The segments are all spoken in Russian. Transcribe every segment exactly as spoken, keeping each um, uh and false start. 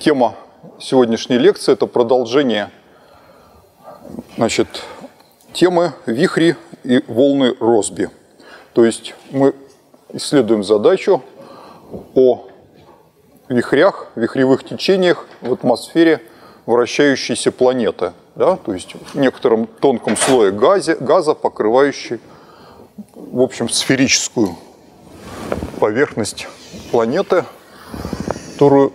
Тема сегодняшней лекции – это продолжение, значит, темы вихри и волны Россби. То есть мы исследуем задачу о вихрях, вихревых течениях в атмосфере вращающейся планеты. Да? То есть в некотором тонком слое газа, газа, покрывающий, в общем, сферическую поверхность планеты, которую,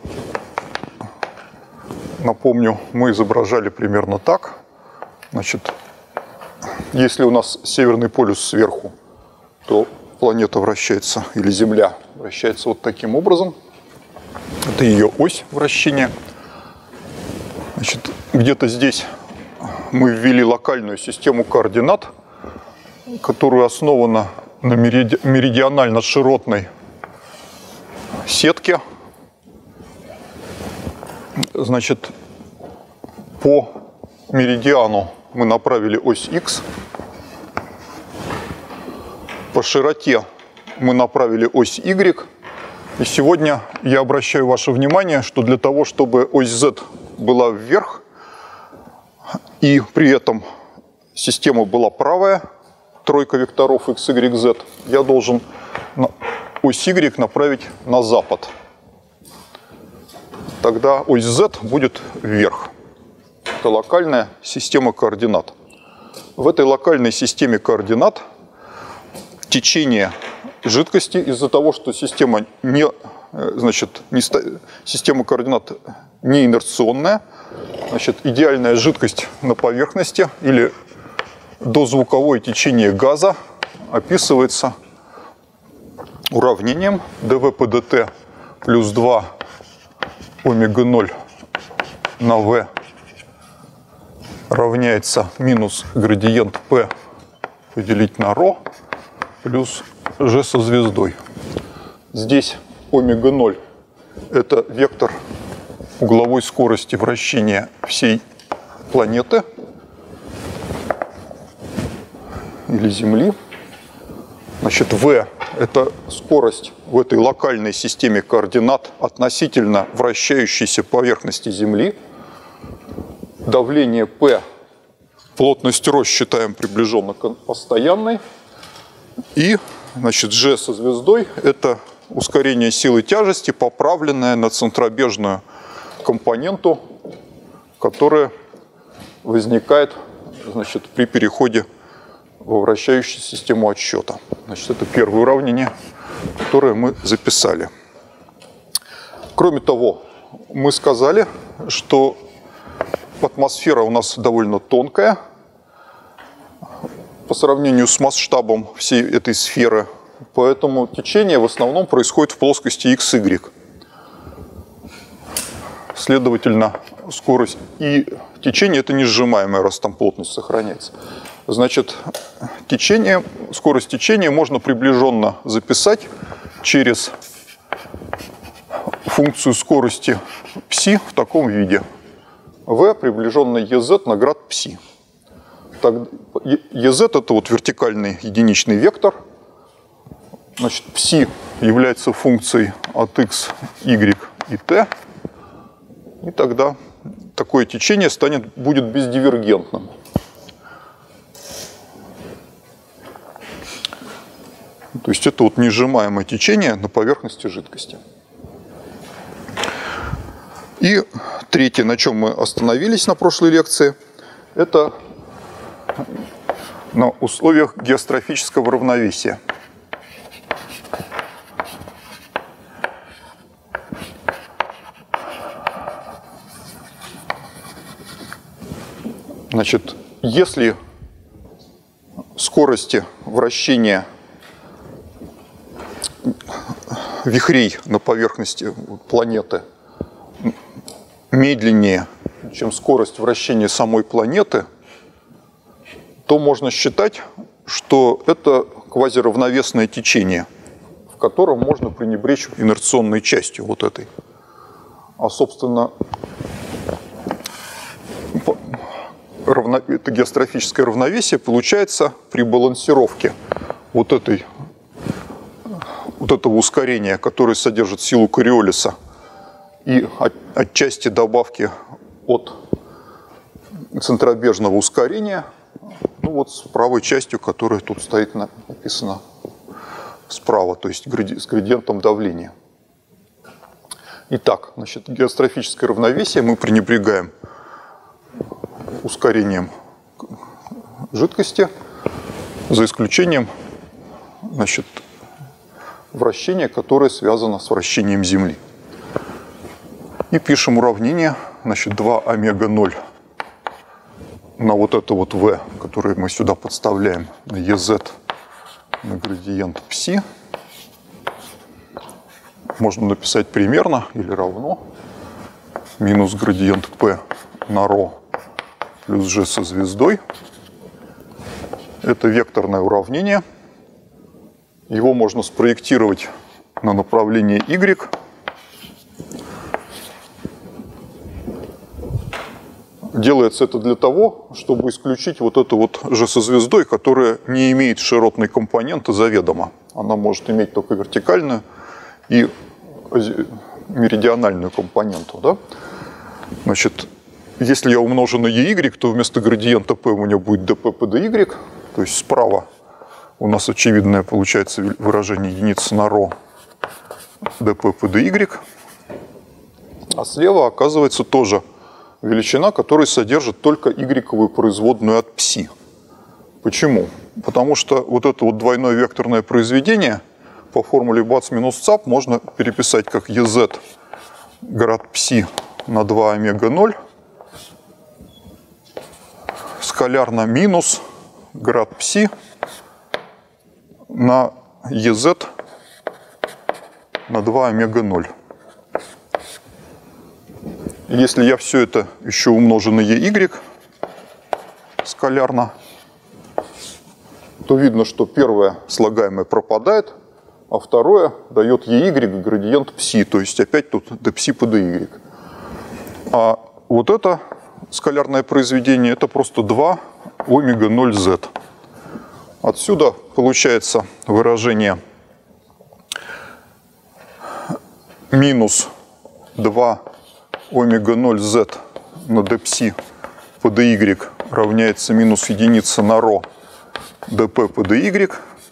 напомню, мы изображали примерно так. Значит, если у нас северный полюс сверху, то планета вращается, или Земля вращается вот таким образом. Это ее ось вращения. Значит, где-то здесь мы ввели локальную систему координат, которая основана на мериди... меридионально-широтной сетке. Значит, по меридиану мы направили ось Х. По широте мы направили ось Y. И сегодня я обращаю ваше внимание, что для того, чтобы ось Z была вверх, и при этом система была правая, тройка векторов X, Y, Z, я должен ось Y направить на запад. Тогда ось Z будет вверх. Это локальная система координат. В этой локальной системе координат течение жидкости из-за того, что система, не, значит, не, система координат не инерционная, значит, идеальная жидкость на поверхности или дозвуковое течение газа описывается уравнением dV по dt плюс два омега ноль на V равняется минус градиент P поделить на ρ плюс G со звездой. Здесь омега ноль – это вектор угловой скорости вращения всей планеты или Земли. Значит, V – это скорость в этой локальной системе координат относительно вращающейся поверхности Земли. Давление P, плотность ρ считаем приближенно к постоянной. И, значит, G со звездой – это ускорение силы тяжести, поправленное на центробежную компоненту, которая возникает, значит, при переходе во вращающую систему отсчета. Значит, это первое уравнение, которое мы записали. Кроме того, мы сказали, что атмосфера у нас довольно тонкая по сравнению с масштабом всей этой сферы, поэтому течение в основном происходит в плоскости икс игрек. Следовательно, скорость и течение – это не сжимаемое, раз там плотность сохраняется. Значит, течение, скорость течения можно приближенно записать через функцию скорости пси в таком виде. V приближенное ез на град пси. ез – это вот вертикальный единичный вектор. Значит, пси является функцией от x, y и t. И тогда такое течение станет, будет бездивергентным. То есть это вот несжимаемое течение на поверхности жидкости. И третье, на чем мы остановились на прошлой лекции, это на условиях геострофического равновесия. Значит, если скорости вращения вихрей на поверхности планеты медленнее, чем скорость вращения самой планеты, то можно считать, что это квазиравновесное течение, в котором можно пренебречь инерционной частью вот этой. А, собственно, равно... это геострофическое равновесие получается при балансировке вот, этой... вот этого ускорения, которое содержит силу Кориолиса, и от, отчасти добавки от центробежного ускорения, ну вот с правой частью, которая тут стоит, написано справа, то есть с градиентом давления. Итак, значит, геострофическое равновесие мы пренебрегаем ускорением жидкости, за исключением, значит, вращения, которое связано с вращением Земли. И пишем уравнение, значит, два омега ноль на вот это вот v, которое мы сюда подставляем, на ez, на градиент пси. Можно написать примерно или равно минус градиент p на ρ плюс g со звездой. Это векторное уравнение. Его можно спроектировать на направление y. Делается это для того, чтобы исключить вот это вот g со звездой, которая не имеет широтной компоненты заведомо. Она может иметь только вертикальную и меридиональную компоненту. Да? Значит, если я умножу на ey, то вместо градиента p у меня будет dp по dy, то есть справа у нас очевидное получается выражение единицы на ρ dp по dy, а слева оказывается тоже величина, которая содержит только y-ковую производную от пси. Почему? Потому что вот это вот двойное векторное произведение по формуле бац минус цап можно переписать как ez град пси на два омега ноль скалярно минус град пси на ez на два омега ноль. Если я все это еще умножу на ey скалярно, то видно, что первое слагаемое пропадает, а второе дает ey градиент пси, то есть опять тут dψ по dy. А вот это скалярное произведение, это просто два омега ноль z. Отсюда получается выражение минус два омега ноль z на dψ по dy равняется минус единица на ρ dp по dy,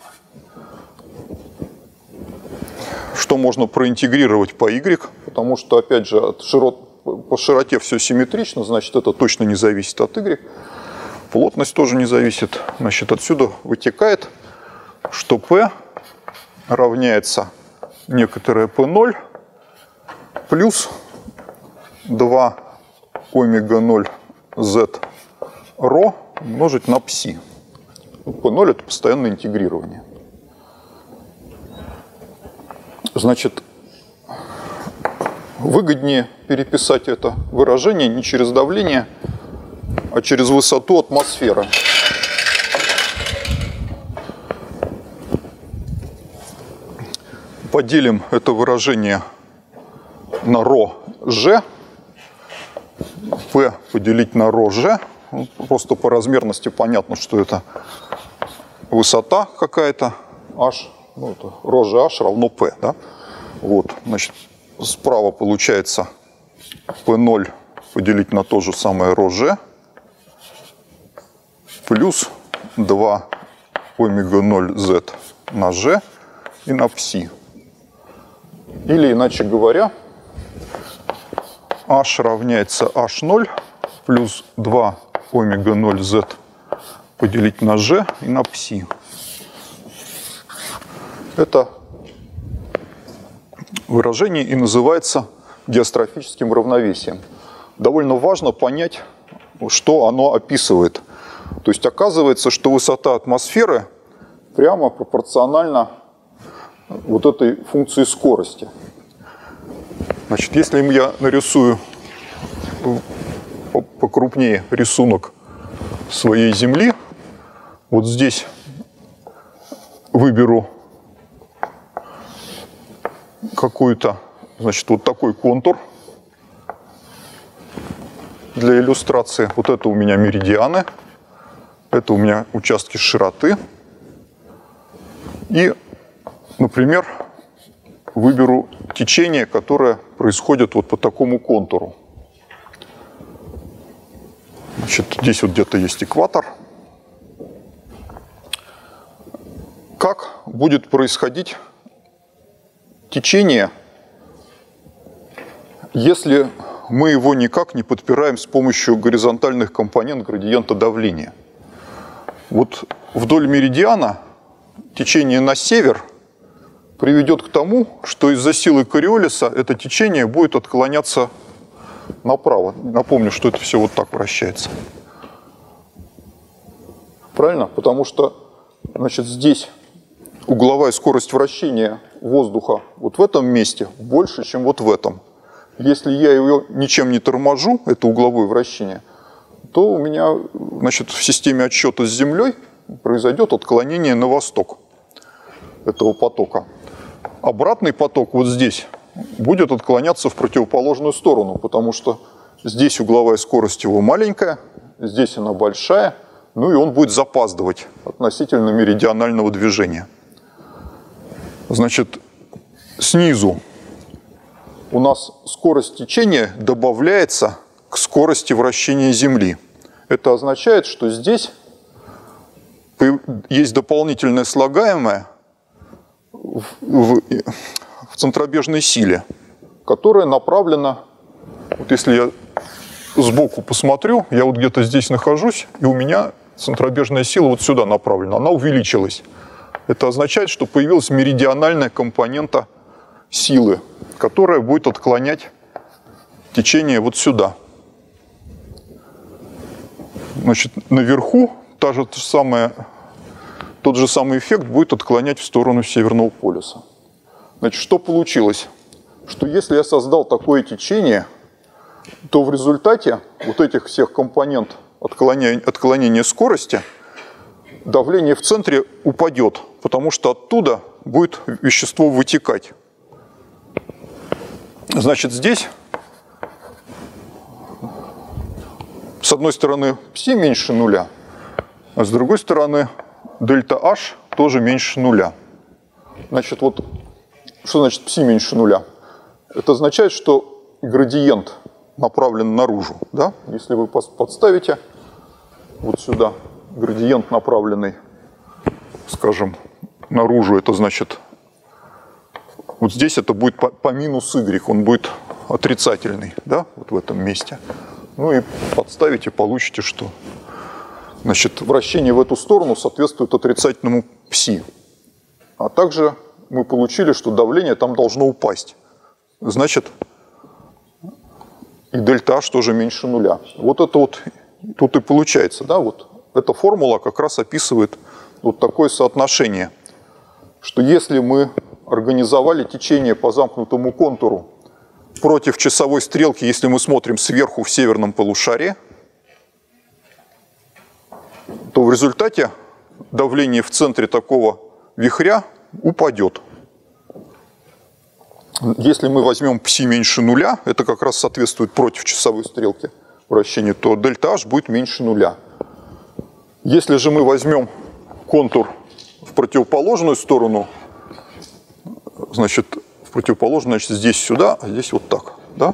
что можно проинтегрировать по y, потому что, опять же, от широт, по широте все симметрично, значит, это точно не зависит от y. Плотность тоже не зависит. Значит, отсюда вытекает, что p равняется некоторое пэ ноль плюс два омега ноль z ρ умножить на пси. пэ ноль это постоянное интегрирование. Значит, выгоднее переписать это выражение не через давление, а через высоту атмосферы. Поделим это выражение на ρg. P поделить на ρg. Просто по размерности понятно, что это высота какая-то. H, ну это ρgh равно P. Да? Вот, значит, справа получается пэ ноль поделить на то же самое ρg плюс два омега ноль z на g и на пси. Или, иначе говоря, h равняется эйч ноль плюс два омега ноль z поделить на g и на пси. Это выражение и называется геострофическим равновесием. Довольно важно понять, что оно описывает. То есть оказывается, что высота атмосферы прямо пропорциональна вот этой функции скорости. Значит, если я нарисую покрупнее рисунок своей Земли, вот здесь выберу какой-то, значит, вот такой контур для иллюстрации. Вот это у меня меридианы, это у меня участки широты. И, например, выберу течение, которое происходит вот по такому контуру. Значит, здесь вот где-то есть экватор. Как будет происходить течение, если мы его никак не подпираем с помощью горизонтальных компонент градиента давления? Вот вдоль меридиана течение на север приведет к тому, что из-за силы Кориолиса это течение будет отклоняться направо. Напомню, что это все вот так вращается. Правильно? Потому что, значит, здесь угловая скорость вращения воздуха вот в этом месте больше, чем вот в этом. Если я ее ничем не торможу, это угловое вращение, то у меня, значит, в системе отсчета с Землей произойдет отклонение на восток этого потока. Обратный поток вот здесь будет отклоняться в противоположную сторону, потому что здесь угловая скорость его маленькая, здесь она большая, ну и он будет запаздывать относительно меридионального движения. Значит, снизу у нас скорость течения добавляется к скорости вращения Земли. Это означает, что здесь есть дополнительное слагаемое в, в, в центробежной силе, которая направлена, вот если я сбоку посмотрю, я вот где-то здесь нахожусь, и у меня центробежная сила вот сюда направлена, она увеличилась. Это означает, что появилась меридиональная компонента силы, которая будет отклонять течение вот сюда. Значит, наверху та же самая, тот же самый эффект будет отклонять в сторону Северного полюса. Значит, что получилось? Что если я создал такое течение, то в результате вот этих всех компонент отклонения, отклонения скорости давление в центре упадет, потому что оттуда будет вещество вытекать. Значит, здесь с одной стороны пси меньше нуля, а с другой стороны дельта H тоже меньше нуля. Значит, вот что значит пси меньше нуля? Это означает, что градиент направлен наружу. Да? Если вы подставите вот сюда градиент, направленный, скажем, наружу, это значит, вот здесь это будет по, по минус y, он будет отрицательный, да, вот в этом месте. Ну и подставите, получите, что, значит, вращение в эту сторону соответствует отрицательному пси. А также мы получили, что давление там должно упасть. Значит, и дельта H тоже меньше нуля. Вот это вот тут и получается, да, вот эта формула как раз описывает вот такое соотношение, что если мы организовали течение по замкнутому контуру против часовой стрелки, если мы смотрим сверху в северном полушарии, то в результате давление в центре такого вихря упадет. Если мы возьмем пси меньше нуля, это как раз соответствует против часовой стрелки вращения, то дельта H будет меньше нуля. Если же мы возьмем контур в противоположную сторону, значит, в противоположную, значит, здесь сюда, а здесь вот так, да,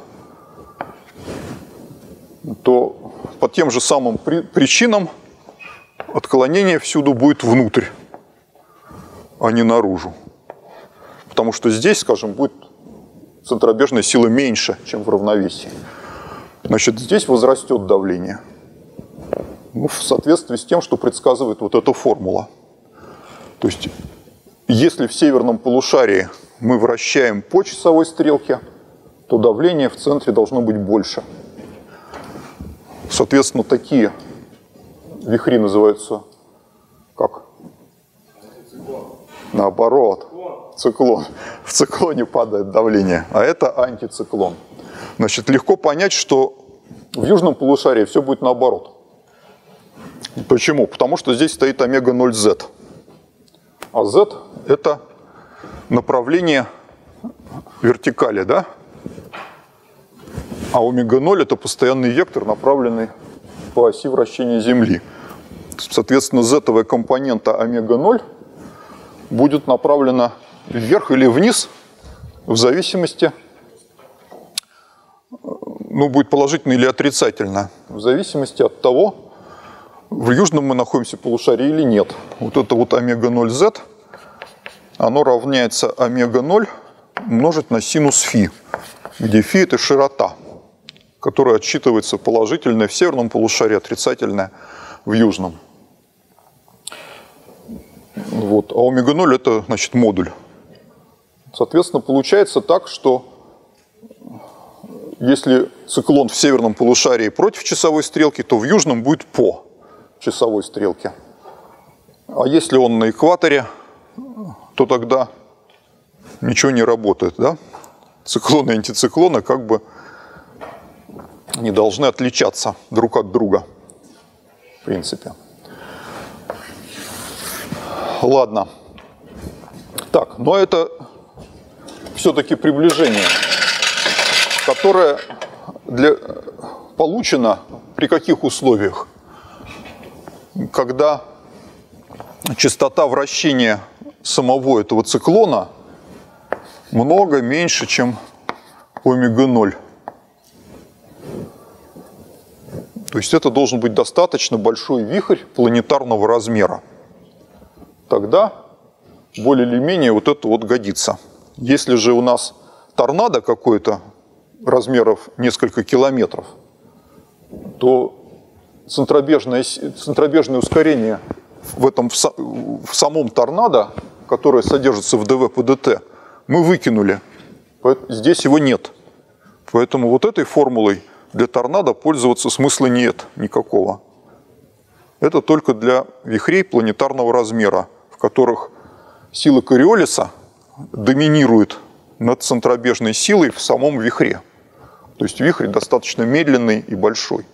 то по тем же самым при, причинам отклонение всюду будет внутрь, а не наружу. Потому что здесь, скажем, будет центробежная сила меньше, чем в равновесии. Значит, здесь возрастет давление. Ну, в соответствии с тем, что предсказывает вот эта формула. То есть, если в северном полушарии мы вращаем по часовой стрелке, то давление в центре должно быть больше. Соответственно, такие вихри называются как? Наоборот. Циклон. В циклоне падает давление, а это антициклон. Значит, легко понять, что в южном полушарии все будет наоборот. Почему? Потому что здесь стоит омега ноль зет. А z – это направление вертикали, да? А омега ноль – это постоянный вектор, направленный по оси вращения Земли. Соответственно, z-овая компонента омега ноль будет направлена вверх или вниз в зависимости ну, будет положительно или отрицательно, в зависимости от того, в южном мы находимся полушарии или нет. Вот это вот омега ноль зет, оно равняется омега ноль умножить на синус фи, где фи это широта, которая отсчитывается положительная в северном полушарии, отрицательная в южном. Вот. А омега ноль это, значит, модуль. Соответственно, получается так, что если циклон в северном полушарии против часовой стрелки, то в южном будет по часовой стрелке. А если он на экваторе, то тогда ничего не работает, да? Циклоны и антициклоны как бы не должны отличаться друг от друга, в принципе. Ладно. Так, но это все-таки приближение, которое для, получено при каких условиях? Когда частота вращения самого этого циклона много меньше, чем омега ноль. То есть это должен быть достаточно большой вихрь планетарного размера. Тогда более или менее вот это вот годится. Если же у нас торнадо какое-то размеров несколько километров, то центробежное, центробежное ускорение в, этом, в самом торнадо, которое содержится в ДВ по ДТ, мы выкинули. Здесь его нет. Поэтому вот этой формулой для торнадо пользоваться смысла нет никакого. Это только для вихрей планетарного размера, в которых сила Кориолиса доминирует над центробежной силой в самом вихре. То есть вихрь достаточно медленный и большой.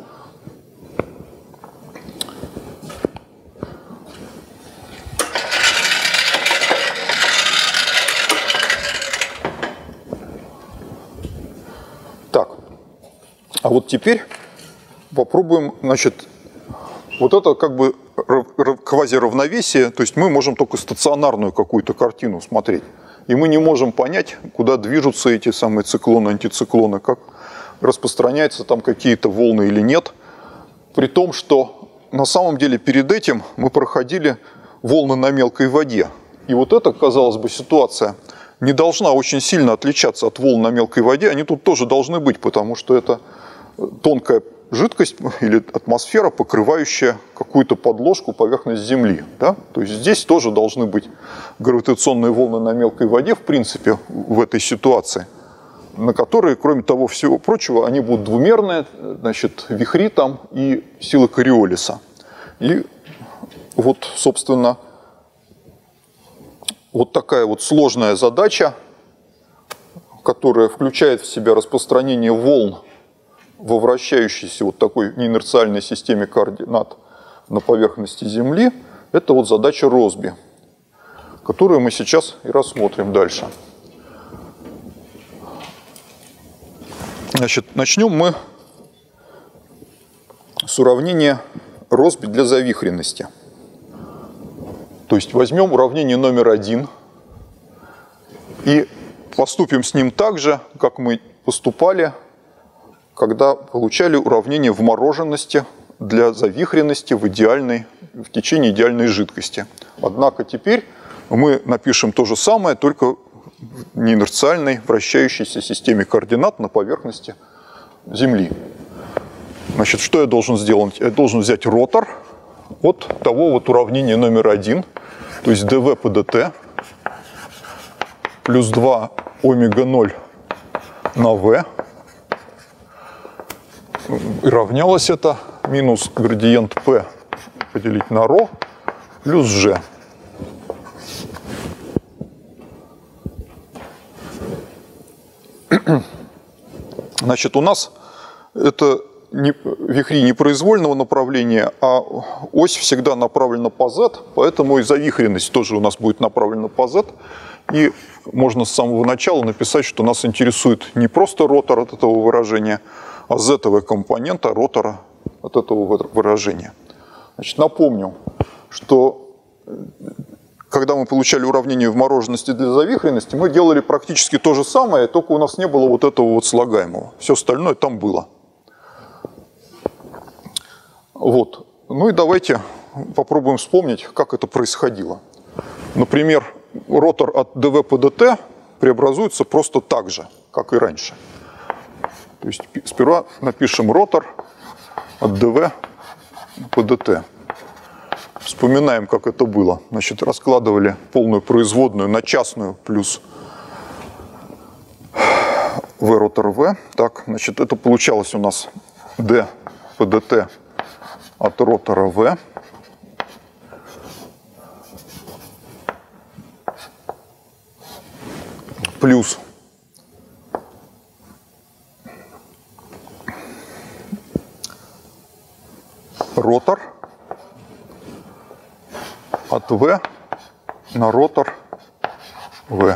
Так, а вот теперь попробуем, значит, вот это как бы квазиравновесие, то есть мы можем только стационарную какую-то картину смотреть. И мы не можем понять, куда движутся эти самые циклоны, антициклоны, как распространяются там какие-то волны или нет. При том, что на самом деле перед этим мы проходили волны на мелкой воде. И вот эта, казалось бы, ситуация не должна очень сильно отличаться от волн на мелкой воде. Они тут тоже должны быть, потому что это тонкая жидкость или атмосфера, покрывающая какую-то подложку, поверхность Земли. Да? То есть здесь тоже должны быть гравитационные волны на мелкой воде, в принципе, в этой ситуации, на которые, кроме того всего прочего, они будут двумерные, значит, вихри там и сила Кориолиса. И вот, собственно, вот такая вот сложная задача, которая включает в себя распространение волн во вращающейся вот такой неинерциальной системе координат на поверхности Земли, это вот задача Россби, которую мы сейчас и рассмотрим дальше. Значит, начнем мы с уравнения Россби для завихренности. То есть возьмем уравнение номер один и поступим с ним так же, как мы поступали, когда получали уравнение вмороженности для завихренности в, идеальной, в течение идеальной жидкости. Однако теперь мы напишем то же самое, только в неинерциальной вращающейся системе координат на поверхности Земли. Значит, что я должен сделать? Я должен взять ротор от того вот уравнения номер один, то есть dv по dt плюс два омега ноль на v. И равнялось это минус градиент p поделить на ρ плюс g. Значит, у нас это не, вихри непроизвольного направления, а ось всегда направлена по z, поэтому и завихренность тоже у нас будет направлена по z. И можно с самого начала написать, что нас интересует не просто ротор от этого выражения, а z-овая компонента ротора от этого выражения. Значит, напомню, что когда мы получали уравнение вмороженности для завихренности, мы делали практически то же самое, только у нас не было вот этого вот слагаемого. Все остальное там было. Вот. Ну и давайте попробуем вспомнить, как это происходило. Например, ротор от dv по dt преобразуется просто так же, как и раньше. То есть сперва напишем ротор от dv по dt. Вспоминаем, как это было. Значит, раскладывали полную производную на частную плюс v ротор v. Так, значит, это получалось у нас d по dt от ротора v. Плюс ротор от v на ротор v.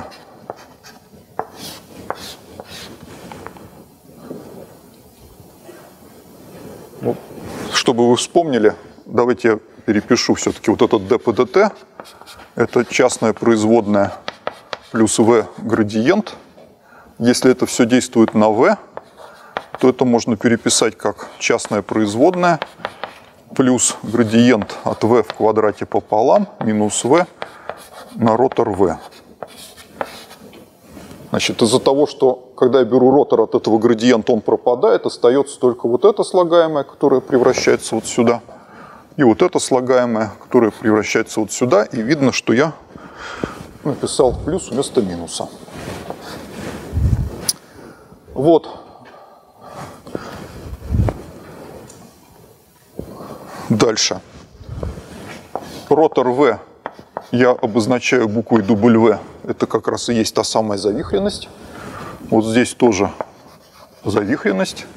Ну, чтобы вы вспомнили, давайте я перепишу все-таки вот этот d по dt. Это частная производная плюс v градиент. Если это все действует на v, то это можно переписать как частная производная плюс градиент от v в квадрате пополам минус v на ротор v. Значит, из-за того, что когда я беру ротор от этого градиента, он пропадает, остается только вот это слагаемое, которое превращается вот сюда, и вот это слагаемое, которое превращается вот сюда, и видно, что я написал плюс вместо минуса. Вот. Дальше. Ротор v я обозначаю буквой W. Это как раз и есть та самая завихренность. Вот здесь тоже завихренность.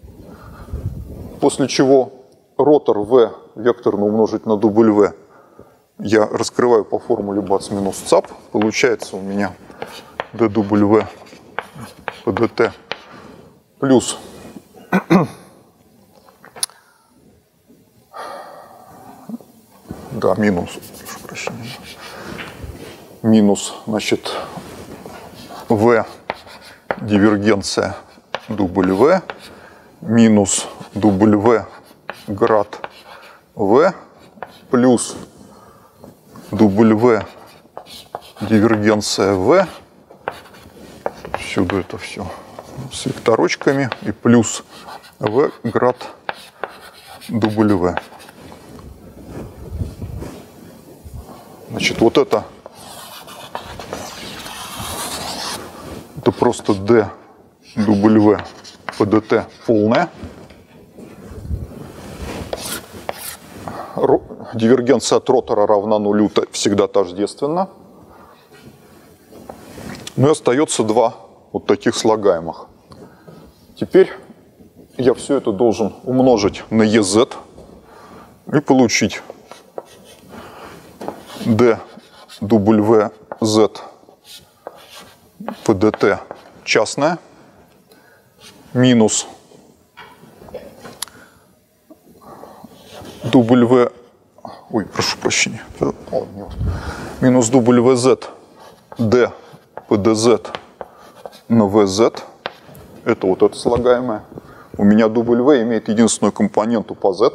После чего ротор v векторно умножить на W я раскрываю по формуле бац минус цап. Получается у меня dw по dt плюс да, минус, прошу прощения, минус, значит, v дивергенция W минус W град v плюс W дивергенция v, всюду это все с векторочками, и плюс v град W. Значит, вот это, это просто d W по dt полная. Дивергенция от ротора равна нулю, всегда тождественна. Ну и остается два вот таких слагаемых. Теперь я все это должен умножить на ez и получить dwz по dt частная минус w, ой, прошу прощения, минус wz d по dz на vz, это вот это слагаемое. У меня w имеет единственную компоненту по z,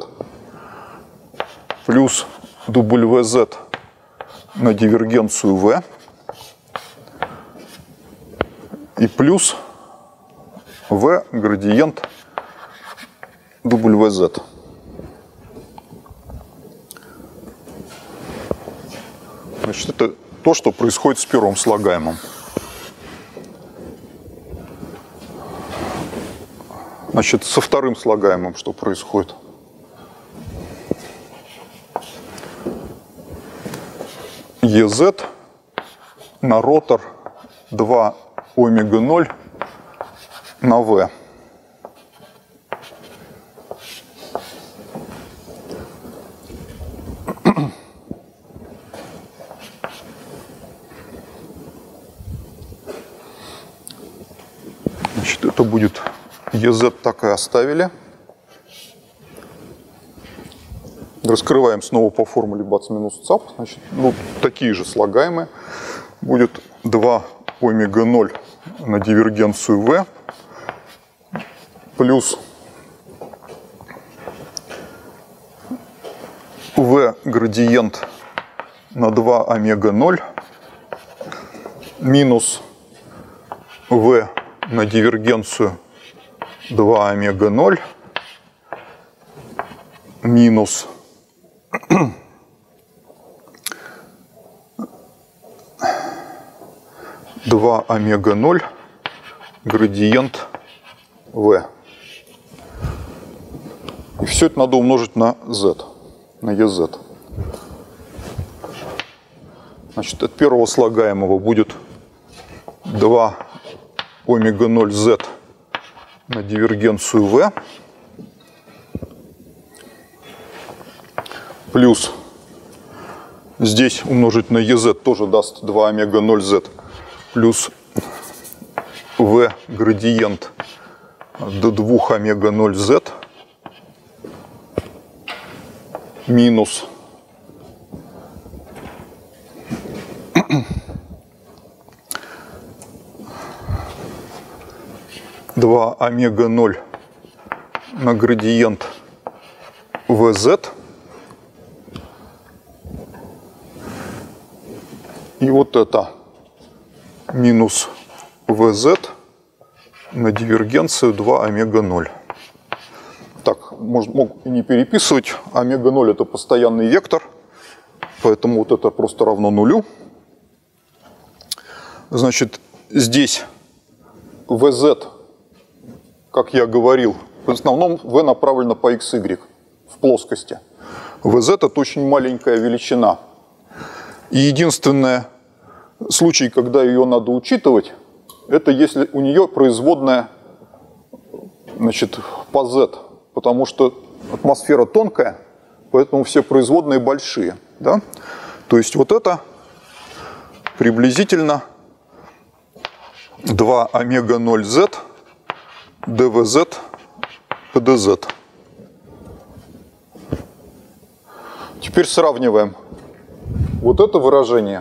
плюс wz на дивергенцию v и плюс v градиент wz. Значит, это то, что происходит с первым слагаемым. Значит, со вторым слагаемым что происходит? ez на ротор два омега ноль на v. Значит, это будет ez, так и оставили. Раскрываем снова по формуле бац минус цап. Значит, ну, такие же слагаемые. Будет два омега ноль на дивергенцию v плюс v градиент на два омега ноль минус v на дивергенцию два омега ноль минус два омега ноль градиент v. И все это надо умножить на z, на ez. Значит, от первого слагаемого будет два омега ноль z на дивергенцию v плюс здесь умножить на ez тоже даст два омега ноль z плюс v градиент до два омега ноль z минус два омега ноль на градиент vz. И вот это минус vz на дивергенцию два омега ноль. Так, можно, мог и не переписывать. Омега ноль это постоянный вектор, поэтому вот это просто равно нулю. Значит, здесь vz, как я говорил, в основном v направлено по xy в плоскости. vz это очень маленькая величина. И единственный случай, когда ее надо учитывать, это если у нее производная, значит, по z, потому что атмосфера тонкая, поэтому все производные большие. Да? То есть вот это приблизительно два омега ноль z dvz pdz. Теперь сравниваем вот это выражение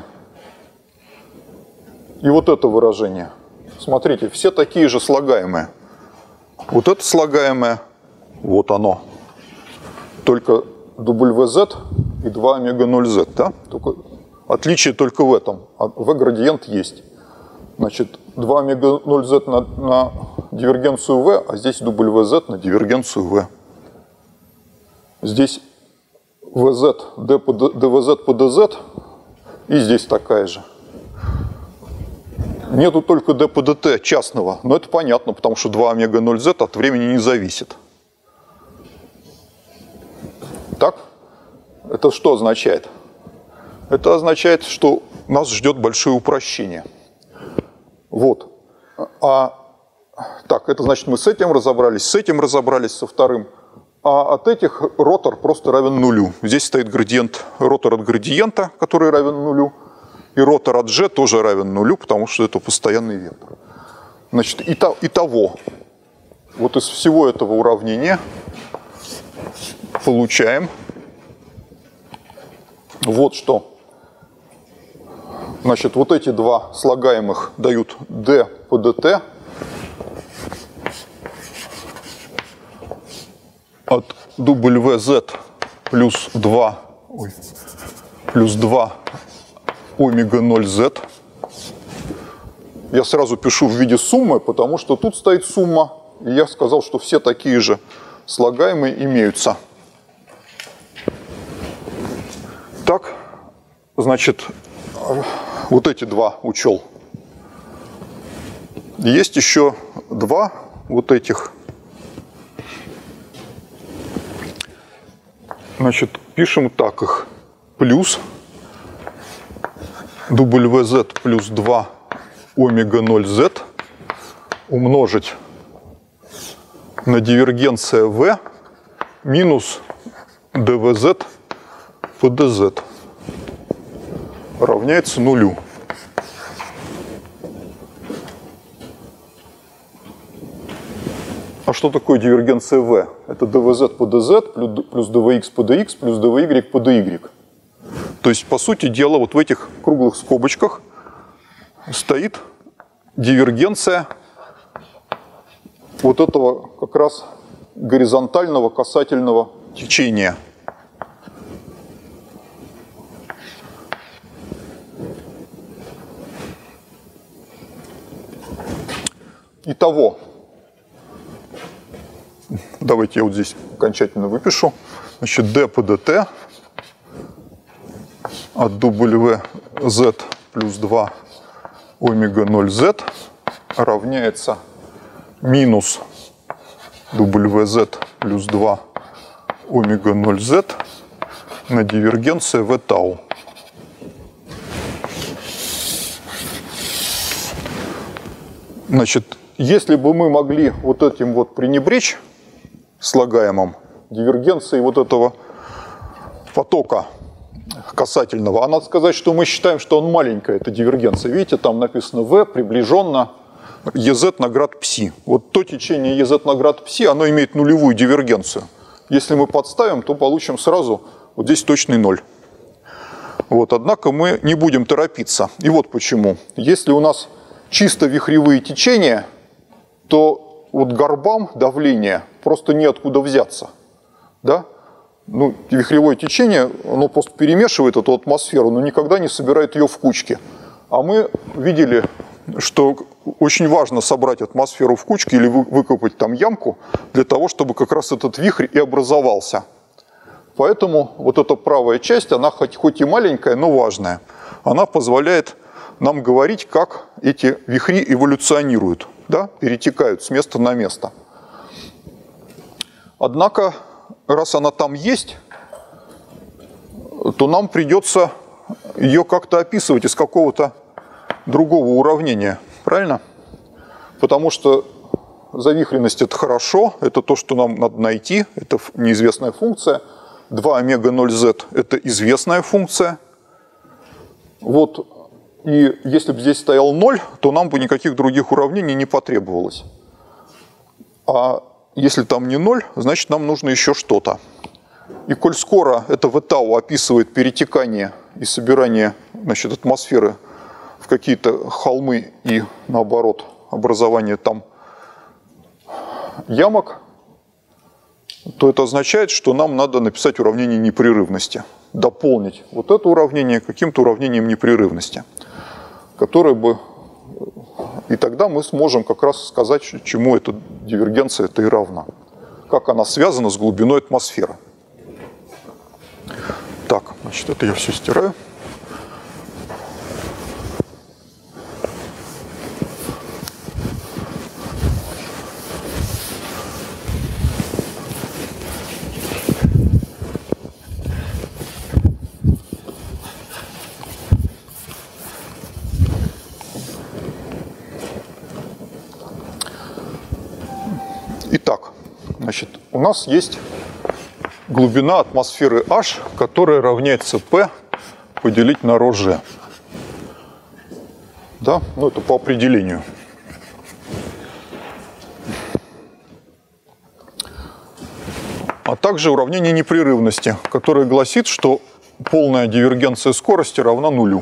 и вот это выражение. Смотрите, все такие же слагаемые. Вот это слагаемое, вот оно. Только wz и два омега ноль z. Да? Только, отличие только в этом. v градиент есть. Значит, два омега ноль z на, на дивергенцию v, а здесь wz на дивергенцию v. Здесь vz, dvz по dz, и здесь такая же. Нету только d по dt частного, но это понятно, потому что два омега ноль z от времени не зависит. Так? Это что означает? Это означает, что нас ждет большое упрощение. Вот. А, так, это значит, мы с этим разобрались, с этим разобрались, со вторым. А от этих ротор просто равен нулю. Здесь стоит градиент, ротор от градиента, который равен нулю. И ротор от g тоже равен нулю, потому что это постоянный вектор. Значит, итого, вот из всего этого уравнения получаем вот что. Значит, вот эти два слагаемых дают d по dt от wz плюс два, ой, плюс два омега ноль z. Я сразу пишу в виде суммы, потому что тут стоит сумма, и я сказал, что все такие же слагаемые имеются. Так, значит, вот эти два учел. Есть еще два вот этих. Значит, пишем так их. Плюс wz плюс два омега ноль z умножить на дивергенция v минус dvz по dz равняется нулю. А что такое дивергенция V? Это dvz по dz плюс dvx по dx плюс dy по dy. То есть, по сути дела, вот в этих круглых скобочках стоит дивергенция вот этого как раз горизонтального касательного течения. Итого, давайте я вот здесь окончательно выпишу. Значит, d по dt от wz плюс два омега ноль z равняется минус wz плюс два омега ноль z на дивергенция v тау. Значит, если бы мы могли вот этим вот пренебречь слагаемым дивергенцией вот этого потока касательного, а надо сказать, что мы считаем, что он маленькая, эта дивергенция. Видите, там написано v приближенно ez на град пси. Вот то течение ez на град пси, оно имеет нулевую дивергенцию. Если мы подставим, то получим сразу вот здесь точный ноль. Вот, однако мы не будем торопиться. И вот почему. Если у нас чисто вихревые течения, то вот горбам давления просто неоткуда взяться. Да? Ну, вихревое течение, оно просто перемешивает эту атмосферу, но никогда не собирает ее в кучки. А мы видели, что очень важно собрать атмосферу в кучки или выкопать там ямку для того, чтобы как раз этот вихрь и образовался. Поэтому вот эта правая часть, она хоть, хоть и маленькая, но важная. Она позволяет нам говорить, как эти вихри эволюционируют, да, перетекают с места на место. Однако, раз она там есть, то нам придется ее как-то описывать из какого-то другого уравнения, правильно? Потому что завихренность – это хорошо, это то, что нам надо найти, это неизвестная функция. два омега ноль зет – это известная функция. Вот. И если бы здесь стоял ноль, то нам бы никаких других уравнений не потребовалось. А если там не ноль, значит нам нужно еще что-то. И коль скоро это v тау описывает перетекание и собирание, значит, атмосферы в какие-то холмы и, наоборот, образование там ямок, то это означает, что нам надо написать уравнение непрерывности. Дополнить вот это уравнение каким-то уравнением непрерывности, которое бы... И тогда мы сможем как раз сказать, чему эта дивергенция-то и равна. Как она связана с глубиной атмосферы. Так, значит, это я все стираю. Итак, значит, у нас есть глубина атмосферы H, которая равняется P поделить на ρg. Да, ну это по определению. А также уравнение непрерывности, которое гласит, что полная дивергенция скорости равна нулю.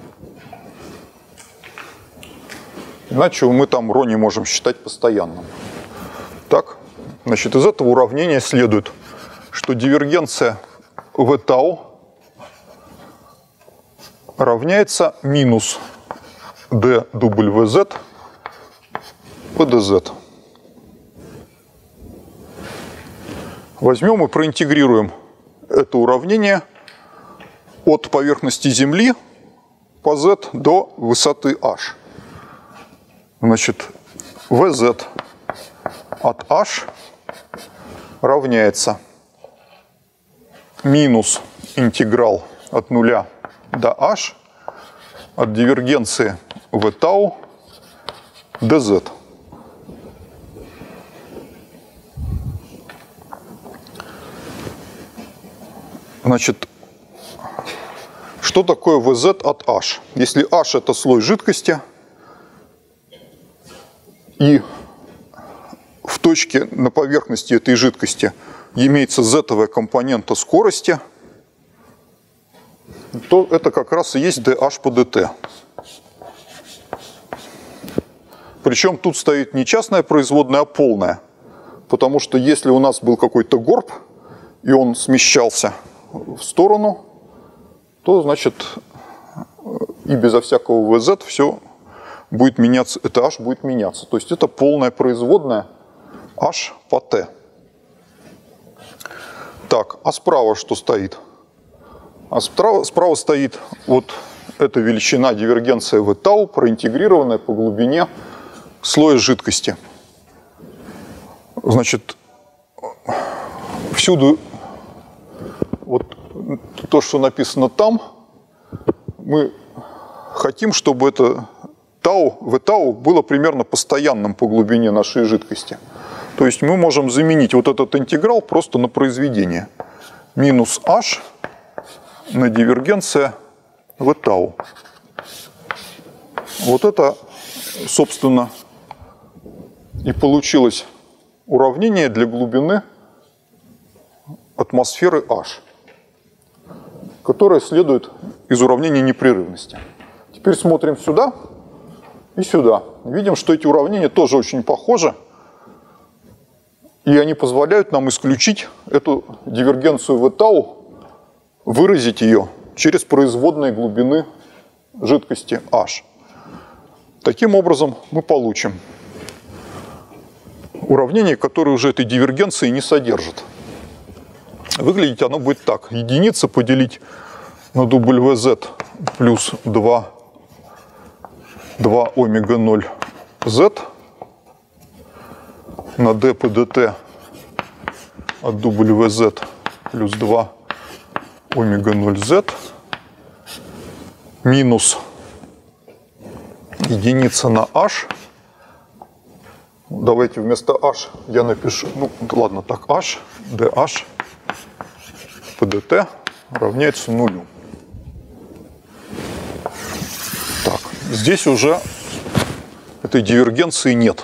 Иначе мы там ρ не можем считать постоянным. Так, значит, из этого уравнения следует, что дивергенция v тау равняется минус dwz по dz. Возьмем и проинтегрируем это уравнение от поверхности Земли по z до высоты h. Значит, vz от h равняется минус интеграл от нуля до h от дивергенции v тау dz. Значит, что такое vz от h? Если h это слой жидкости, и в той точке на поверхности этой жидкости имеется z-овая компонента скорости, то это как раз и есть dH по dt. Причем тут стоит не частная производная, а полная. Потому что если у нас был какой-то горб, и он смещался в сторону, то, значит, и безо всякого вэ зет все будет меняться, это h будет меняться. То есть это полная производная h по t. Так, а справа что стоит? А справа, справа стоит вот эта величина дивергенция v тау, проинтегрированная по глубине слоя жидкости. Значит, всюду вот то, что написано там, мы хотим, чтобы это тау, v тау было примерно постоянным по глубине нашей жидкости. То есть мы можем заменить вот этот интеграл просто на произведение. Минус h на дивергенция v тау. Вот это, собственно, и получилось уравнение для глубины атмосферы H, которое следует из уравнения непрерывности. Теперь смотрим сюда и сюда. Видим, что эти уравнения тоже очень похожи, и они позволяют нам исключить эту дивергенцию v тау, выразить ее через производные глубины жидкости H. Таким образом мы получим уравнение, которое уже этой дивергенции не содержит. Выглядеть оно будет так. Единица поделить на wz плюс два, два омега ноль z на d по dt от wz плюс два омега ноль z минус единица на h. Давайте вместо h я напишу, ну ладно, так, h, dh по dt равняется нулю. Так, здесь уже этой дивергенции нет.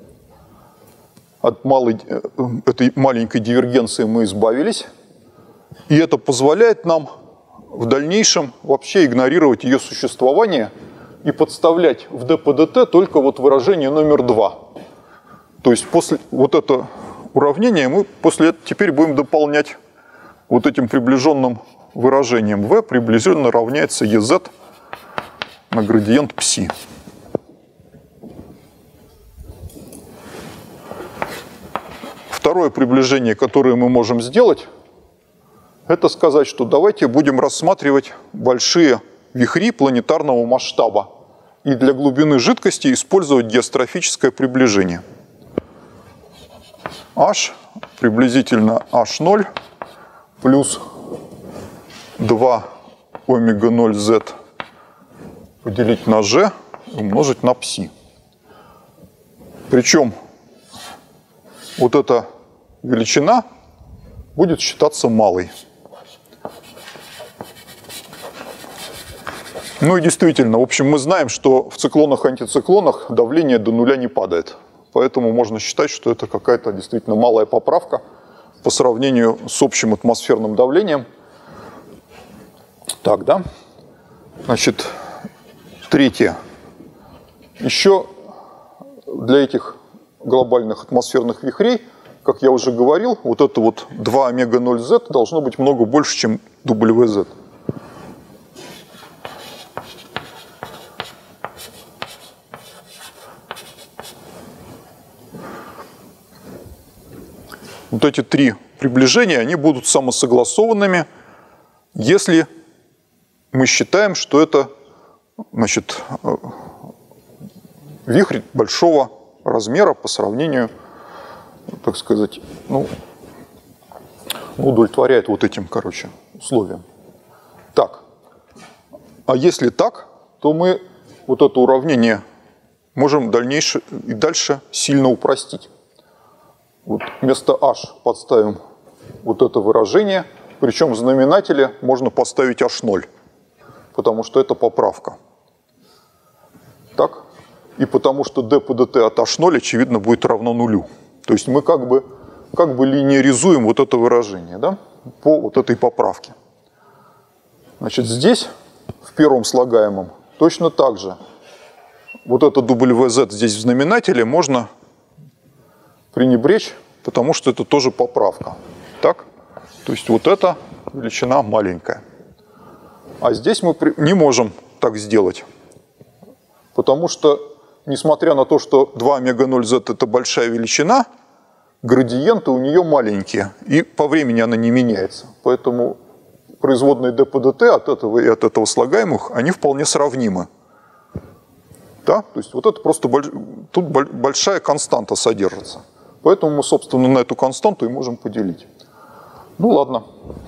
От малой, этой маленькой дивергенции мы избавились, и это позволяет нам в дальнейшем вообще игнорировать ее существование и подставлять в d по dt только вот выражение номер два. То есть после вот это уравнение мы после этого теперь будем дополнять вот этим приближенным выражением. V приближенно равняется ez на градиент пси. Второе приближение, которое мы можем сделать, это сказать, что давайте будем рассматривать большие вихри планетарного масштаба и для глубины жидкости использовать геострофическое приближение. H приблизительно эйч ноль плюс два омега ноль z поделить на g умножить на пси. Причем вот эта величина будет считаться малой. Ну и действительно, в общем, мы знаем, что в циклонах-антициклонах давление до нуля не падает. Поэтому можно считать, что это какая-то действительно малая поправка по сравнению с общим атмосферным давлением. Так, да? Значит, третье. Еще для этих глобальных атмосферных вихрей, как я уже говорил, вот это вот два омега ноль z должно быть много больше, чем wz. Вот эти три приближения, они будут самосогласованными, если мы считаем, что это, значит, вихрь большого размера по сравнению, так сказать, ну, удовлетворяет вот этим, короче, условиям. Так, а если так, то мы вот это уравнение можем дальнейше, и дальше сильно упростить. Вот вместо h подставим вот это выражение, причем в знаменателе можно поставить эйч ноль, потому что это поправка. Так? И потому что d по dt от эйч ноль, очевидно, будет равно нулю. То То есть мы как бы, как бы линеаризуем вот это выражение, да, по вот этой поправке. Значит, здесь, в первом слагаемом, точно так же. Вот это дабл ю зет здесь в знаменателе можно пренебречь, потому что это тоже поправка. Так? То есть вот эта величина маленькая. А здесь мы не можем так сделать. Потому что, несмотря на то, что два омега ноль зет это большая величина, градиенты у нее маленькие. И по времени она не меняется. Поэтому производные d по dt от этого и от этого слагаемых, они вполне сравнимы. Да? То есть вот это просто больш... тут большая константа содержится. Поэтому мы, собственно, на эту константу и можем поделить. Ну ладно.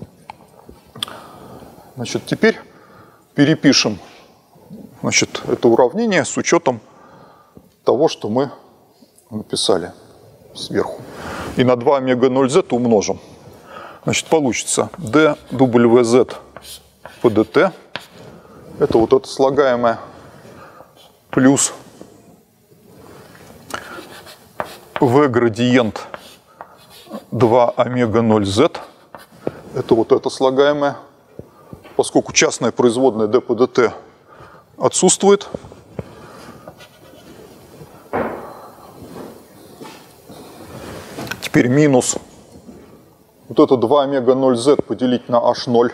Значит, теперь перепишем, значит, это уравнение с учетом того, что мы написали сверху. И на два омега ноль зет умножим. Значит, получится d дабл ю зет по dt. Это вот это слагаемое плюс v градиент два омега ноль зет. Это вот это слагаемое. Поскольку частная производная d по dt отсутствует, теперь минус вот это два омега ноль зет поделить на эйч ноль.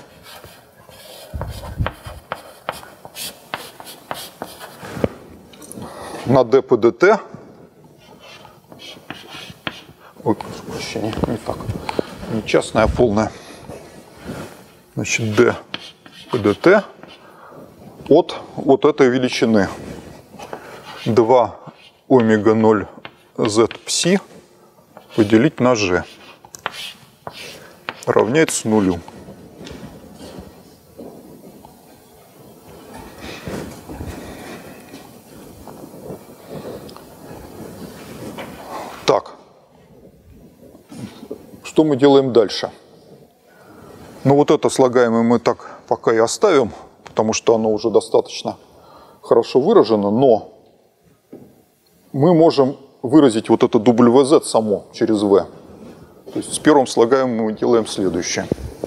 На d по dt. Ой, прошу прощения, не так. Не частная, а полная. Значит, d по dt от вот этой величины два омега ноль зет пси поделить на g равняется нулю. Так, что мы делаем дальше? Ну вот это слагаемое мы так пока и оставим, потому что оно уже достаточно хорошо выражено, но мы можем выразить вот это дабл ю зет само через v. То есть с первым слагаемым мы делаем следующее.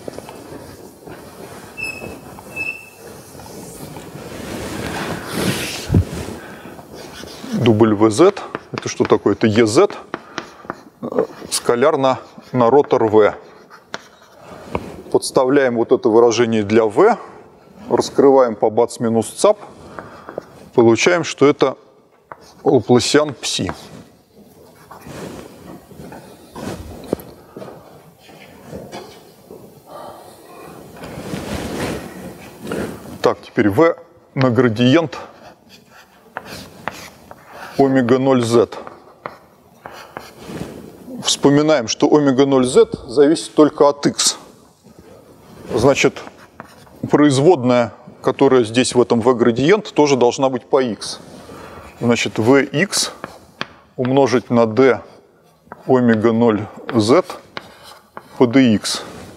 дабл ю зет, это что такое? Это ез, скаляр на, на ротор v. Подставляем вот это выражение для v, раскрываем по бац минус цап, получаем, что это Лапласиан пси. Так, теперь v на градиент омега ноль зет. Вспоминаем, что омега ноль зет зависит только от x. Значит, производная, которая здесь в этом v градиент, тоже должна быть по x. Значит, vx умножить на d омега ноль зет по dx.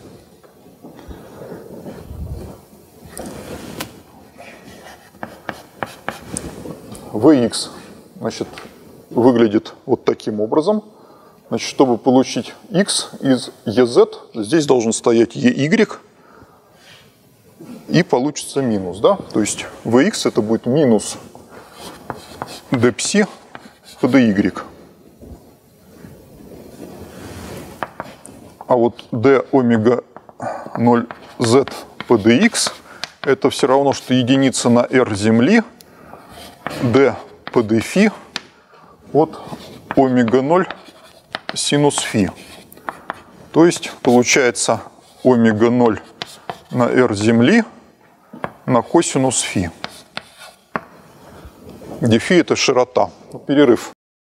vx, значит, выглядит вот таким образом. Значит, чтобы получить x из ez, здесь должен стоять ey, и получится минус, да? То есть vx это будет минус dψ по dy. А вот d омега ноль зет по dx это все равно, что единица на r земли d по dφ от омега ноль синус φ. То есть получается омега ноль на r земли на косинус φ. Где φ это широта. Перерыв.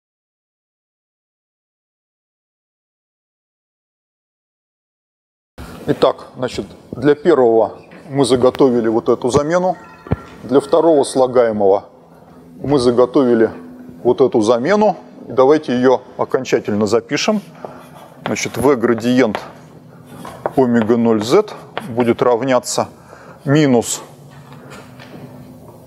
Итак, значит, для первого мы заготовили вот эту замену. Для второго слагаемого мы заготовили вот эту замену. И давайте ее окончательно запишем. Значит, v градиент омега ноль зет будет равняться минус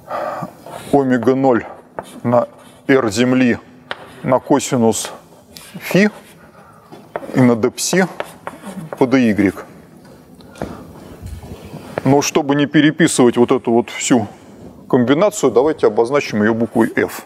омега ноль на r земли на косинус φ и на dψ по dy. Но чтобы не переписывать вот эту вот всю комбинацию, давайте обозначим ее буквой f.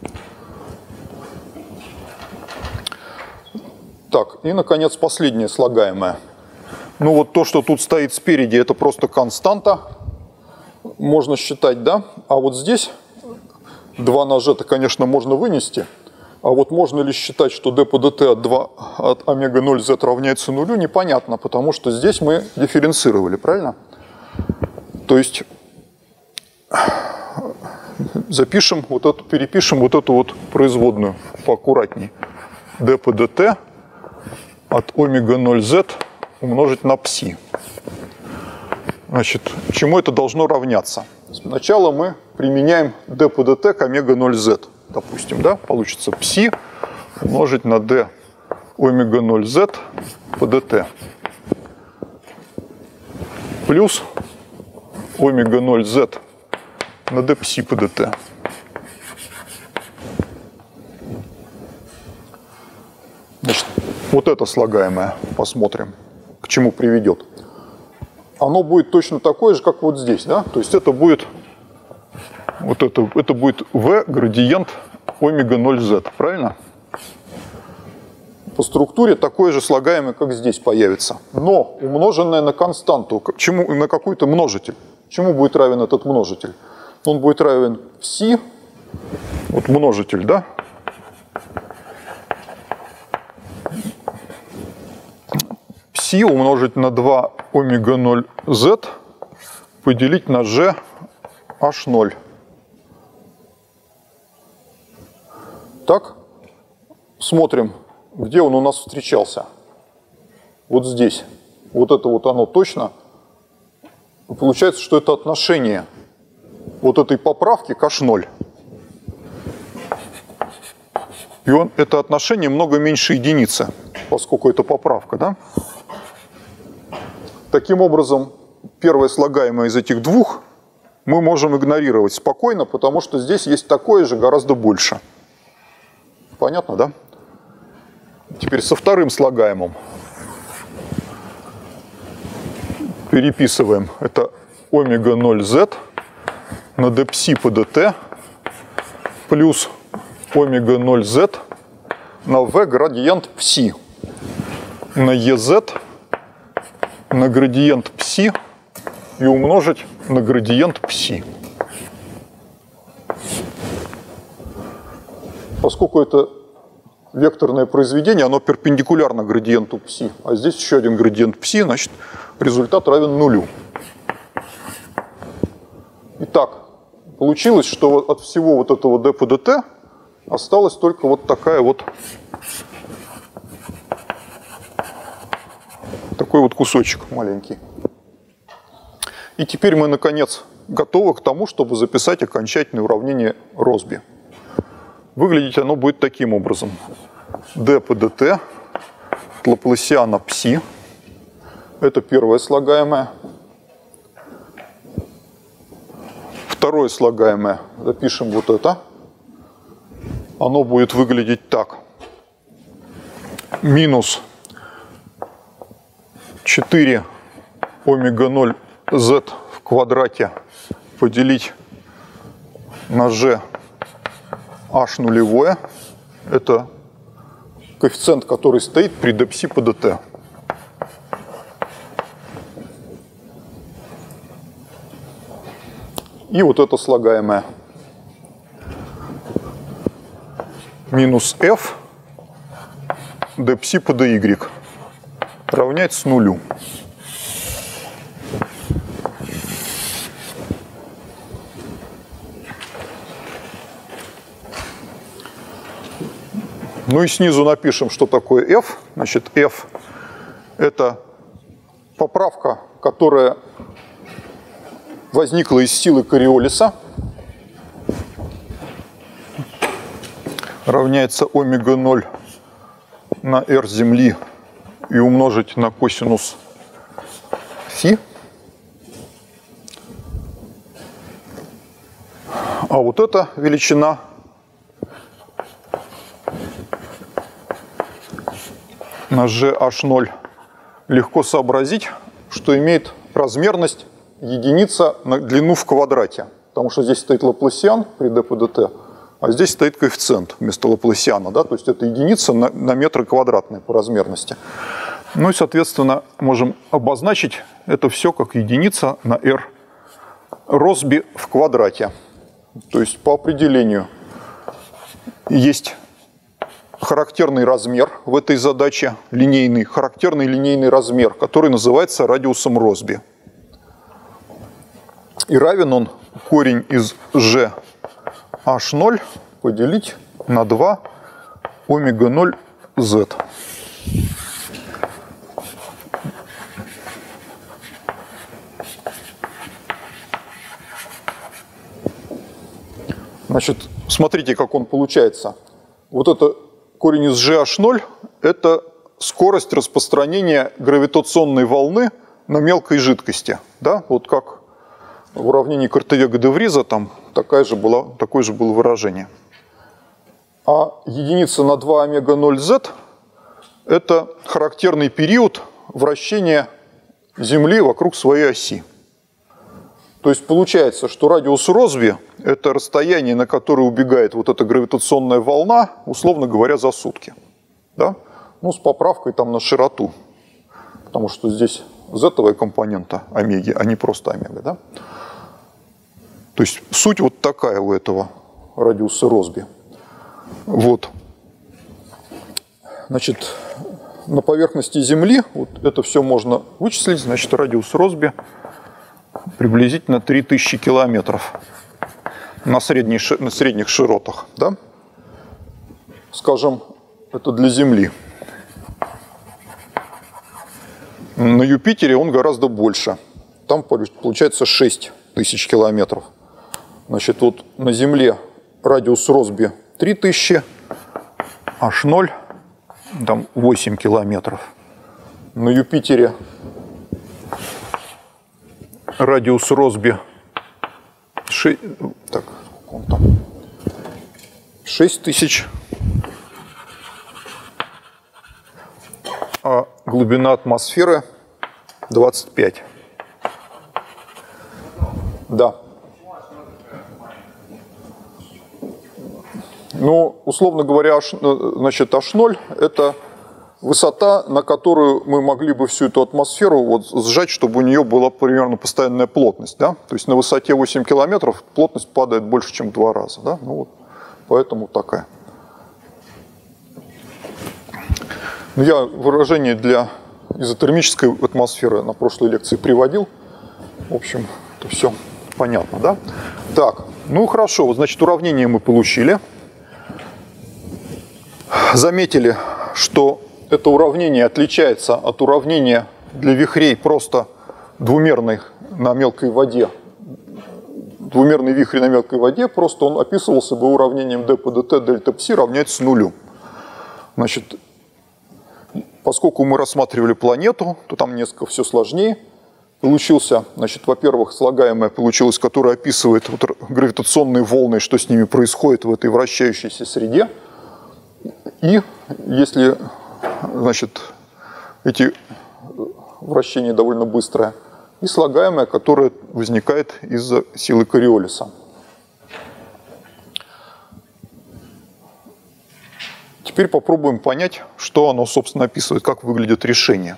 Так, и, наконец, последнее слагаемое. Ну вот то, что тут стоит спереди, это просто константа. Можно считать, да? А вот здесь два на g-то, конечно, можно вынести. А вот можно ли считать, что d по dt от, два, от омега ноль z равняется нулю, непонятно, потому что здесь мы дифференцировали, правильно? То есть запишем вот эту, перепишем вот эту вот производную поаккуратней. d по dt от омега ноль z умножить на пси. Значит, чему это должно равняться? Сначала мы применяем d по dt к омега ноль z. Допустим, да, получится пси умножить на d омега ноль z по dt плюс омега ноль z на d пси по dt. Значит, вот это слагаемое, посмотрим, к чему приведет. Оно будет точно такое же, как вот здесь, да? То есть это будет вот это, это будет v градиент омега ноль z, правильно? По структуре такое же слагаемое, как здесь появится, но умноженное на константу, чему, на какой-то множитель. Чему будет равен этот множитель? Он будет равен пси, вот множитель, да? Пси умножить на два омега ноль z поделить на g аш ноль. Так, смотрим, где он у нас встречался. Вот здесь. Вот это вот оно точно. Получается, что это отношение вот этой поправки к аш ноль. И он, это отношение много меньше единицы, поскольку это поправка, да? Таким образом, первое слагаемое из этих двух мы можем игнорировать спокойно, потому что здесь есть такое же гораздо больше. Понятно, да? Теперь со вторым слагаемым. Переписываем. Это омега ноль z на d пси по dt плюс омега ноль z на v градиент пси на ez на градиент пси и умножить на градиент пси. Поскольку это векторное произведение, оно перпендикулярно градиенту пси, а здесь еще один градиент пси, значит, результат равен нулю. Итак, получилось, что от всего вот этого d по dt осталась только вот такая вот, такой вот кусочек маленький. И теперь мы, наконец, готовы к тому, чтобы записать окончательное уравнение Россби. Выглядеть оно будет таким образом. d по dt от Лапласиана пси. Это первое слагаемое. Второе слагаемое. Запишем вот это. Оно будет выглядеть так. Минус четыре омега ноль z в квадрате поделить на g h нулевое. Это коэффициент, который стоит при d пси по dt. И вот это слагаемое. Минус f d пси по dy равняется нулю. Ну и снизу напишем, что такое f. Значит, f – это поправка, которая возникла из силы Кориолиса. Равняется омега ноль на r Земли и умножить на косинус фи. А вот эта величина на джи эйч ноль легко сообразить, что имеет размерность единица на длину в квадрате. Потому что здесь стоит Лапласиан при d по dt, а здесь стоит коэффициент вместо Лапласиана. Да? То есть это единица на, на метры квадратные по размерности. Ну и, соответственно, можем обозначить это все как единица на r Россби в квадрате. То есть по определению есть характерный размер в этой задаче, линейный, характерный линейный размер, который называется радиусом Россби. И равен он корень из джи эйч ноль поделить на два омега ноль зет. Значит, смотрите, как он получается. Вот это корень из джи эйч ноль – это скорость распространения гравитационной волны на мелкой жидкости. Да? Вот как в уравнении Кортевега-де-Вриза там такая же была, такое же было выражение. А единица на два омега ноль зет – это характерный период вращения Земли вокруг своей оси. То есть получается, что радиус Россби – это расстояние, на которое убегает вот эта гравитационная волна, условно говоря, за сутки. Да? Ну, с поправкой там на широту, потому что здесь зетовая компонента омеги, а не просто омега. Да? То есть суть вот такая у этого радиуса Россби. Вот. Значит, на поверхности Земли вот это все можно вычислить. Значит, радиус Россби приблизительно три тысячи километров на, средней, на средних широтах. Да? Скажем, это для Земли. На Юпитере он гораздо больше. Там получается шесть тысяч километров. Значит, вот на Земле радиус Россби три тысячи, эйч ноль там восемь километров. На Юпитере радиус Россби так, шесть тысяч, а глубина атмосферы двадцать пять. Да. Ну, условно говоря, значит, эйч ноль – это высота, на которую мы могли бы всю эту атмосферу вот сжать, чтобы у нее была примерно постоянная плотность. Да? То есть на высоте восемь километров плотность падает больше, чем в два раза. Да? Ну, вот, поэтому такая. Я выражение для изотермической атмосферы на прошлой лекции приводил. В общем, это все понятно. Да? Так, ну хорошо, вот, значит, уравнение мы получили. Заметили, что это уравнение отличается от уравнения для вихрей просто двумерных на мелкой воде. Двумерный вихрь на мелкой воде, просто он описывался бы уравнением d по dt дельта пси равняется нулю. Значит, поскольку мы рассматривали планету, то там несколько все сложнее. Получился, значит, во-первых, слагаемое получилось, которое описывает вот гравитационные волны, что с ними происходит в этой вращающейся среде. И если, значит, эти вращения довольно быстрые, и слагаемое, которое возникает из-за силы Кориолиса. Теперь попробуем понять, что оно, собственно, описывает, как выглядит решение.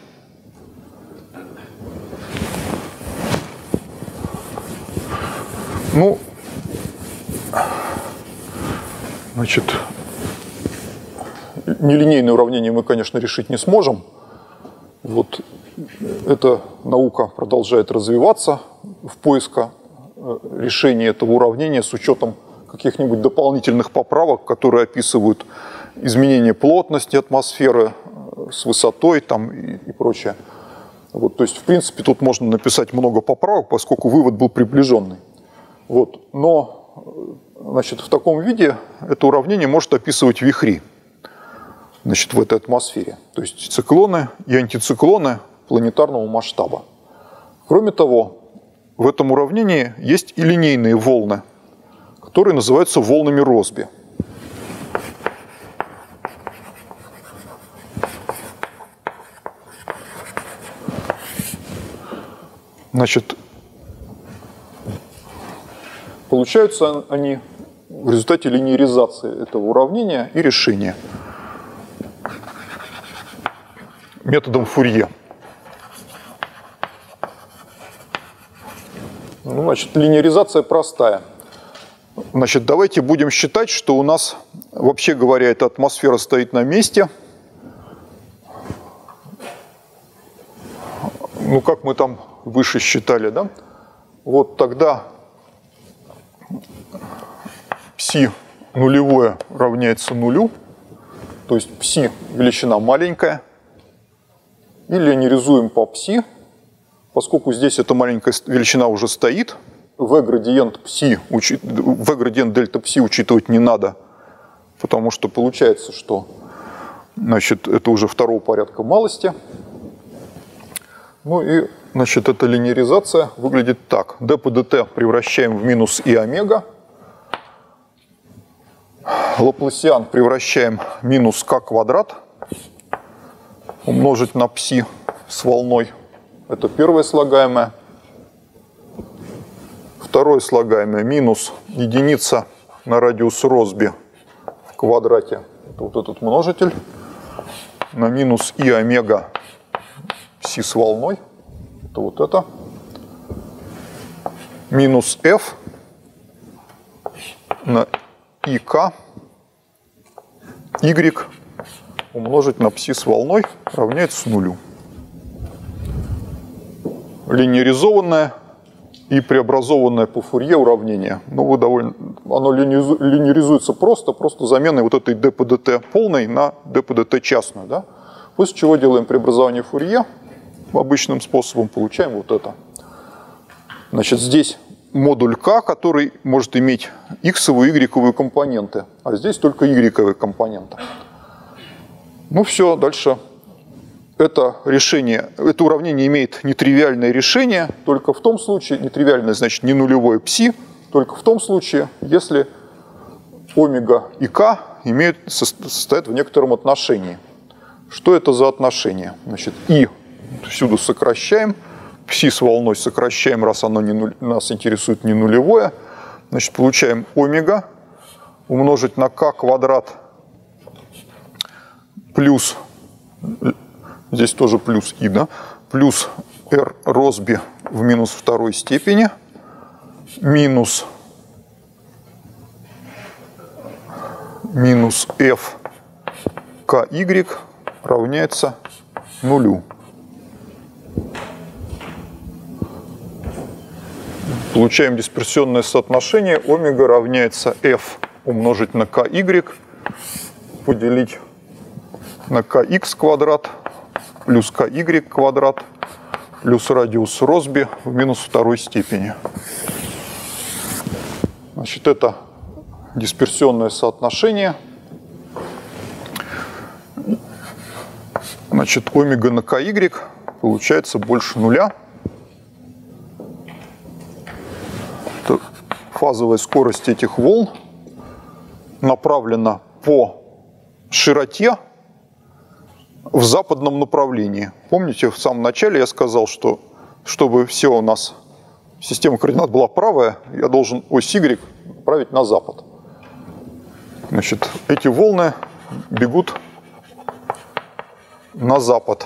Ну, значит, нелинейное уравнение мы, конечно, решить не сможем. Вот эта наука продолжает развиваться в поиске решения этого уравнения с учетом каких-нибудь дополнительных поправок, которые описывают изменение плотности атмосферы с высотой там, и, и прочее. Вот, то есть, в принципе, тут можно написать много поправок, поскольку вывод был приближенный. Вот. Но, значит, в таком виде это уравнение может описывать вихри, значит, в этой атмосфере. То есть циклоны и антициклоны планетарного масштаба. Кроме того, в этом уравнении есть и линейные волны, которые называются волнами Россби. Значит, получаются они в результате линеаризации этого уравнения и решения методом Фурье. Ну, значит, линеаризация простая. Значит, давайте будем считать, что у нас, вообще говоря, эта атмосфера стоит на месте. Ну, как мы там выше считали, да? Вот тогда пси нулевое равняется нулю, то есть пси величина маленькая. И линеаризуем по пси, поскольку здесь эта маленькая величина уже стоит, v градиент пси, v градиент дельта пси учитывать не надо, потому что получается, что, значит, это уже второго порядка малости. Ну и, значит, эта линеаризация выглядит так. d по dt превращаем в минус и омега. Лапласиан превращаем в минус k квадрат умножить на пси с волной. Это первое слагаемое. Второе слагаемое минус единица на радиус Россби в квадрате. Это вот этот множитель. На минус и омега пси с волной. Это вот это. Минус f на ик y умножить на пси с волной равняется нулю. Линеаризованное и преобразованное по Фурье уравнение. Ну, вы довольно... Оно линеаризуется просто, просто заменой вот этой d по dt полной на d по dt частную. Да? После чего делаем преобразование Фурье обычным способом, получаем вот это. Значит, здесь модуль k, который может иметь x-овые и y-овые компоненты, а здесь только y-овые компоненты. Ну все, дальше. Это решение, это уравнение имеет нетривиальное решение только в том случае, нетривиальное значит не нулевое пси, только в том случае, если омега и k имеют, состоят в некотором отношении. Что это за отношение? Значит, и всюду сокращаем, пси с волной сокращаем, раз оно не нуль, нас интересует не нулевое. Значит, получаем омега умножить на k квадрат плюс, здесь тоже плюс и, да, плюс r Россби в минус второй степени минус минус f ky равняется нулю. Получаем дисперсионное соотношение омега равняется f умножить на ky поделить на kx квадрат плюс ky квадрат плюс радиус Россби в минус второй степени. Значит, это дисперсионное соотношение. Значит, омега на ky получается больше нуля. Это фазовая скорость этих волн направлена по широте в западном направлении. Помните, в самом начале я сказал, что чтобы все у нас система координат была правая, я должен ось Y направить на запад. Значит, эти волны бегут на запад.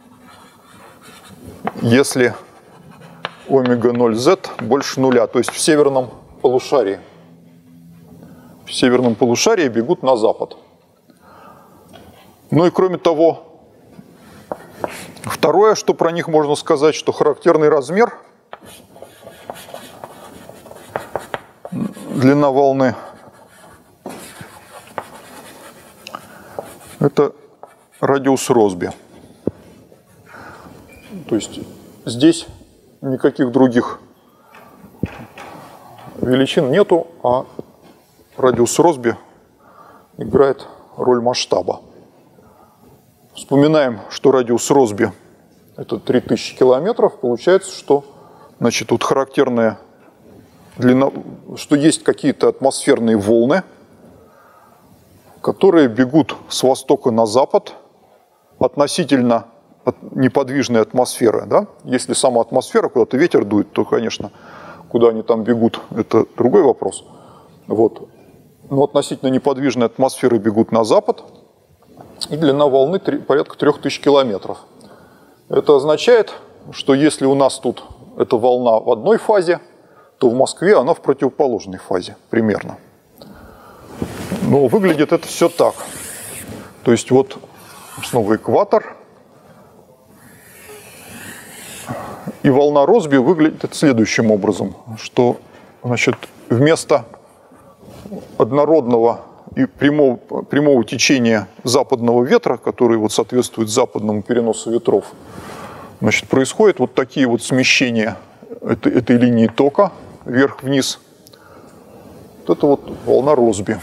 Если омега ноль зет больше нуля, то есть в северном полушарии. В северном полушарии бегут на запад. Ну и кроме того, второе, что про них можно сказать, что характерный размер, длина волны, это радиус Россби. То есть здесь никаких других величин нету, а радиус Россби играет роль масштаба. Вспоминаем, что радиус Россби это три тысячи километров. Получается, что, значит, тут характерная длина, что есть какие-то атмосферные волны, которые бегут с востока на запад относительно неподвижной атмосферы. Да? Если сама атмосфера, куда-то ветер дует, то, конечно, куда они там бегут, это другой вопрос. Вот. Но относительно неподвижной атмосферы бегут на запад, и длина волны порядка трёх тысяч километров. Это означает, что если у нас тут эта волна в одной фазе, то в Москве она в противоположной фазе примерно. Но выглядит это все так. То есть вот снова экватор. И волна Россби выглядит следующим образом, что значит, вместо однородного и прямого, прямого течения западного ветра, который вот соответствует западному переносу ветров, значит, происходят вот такие вот смещения этой, этой линии тока вверх-вниз. Вот это вот волна Россби.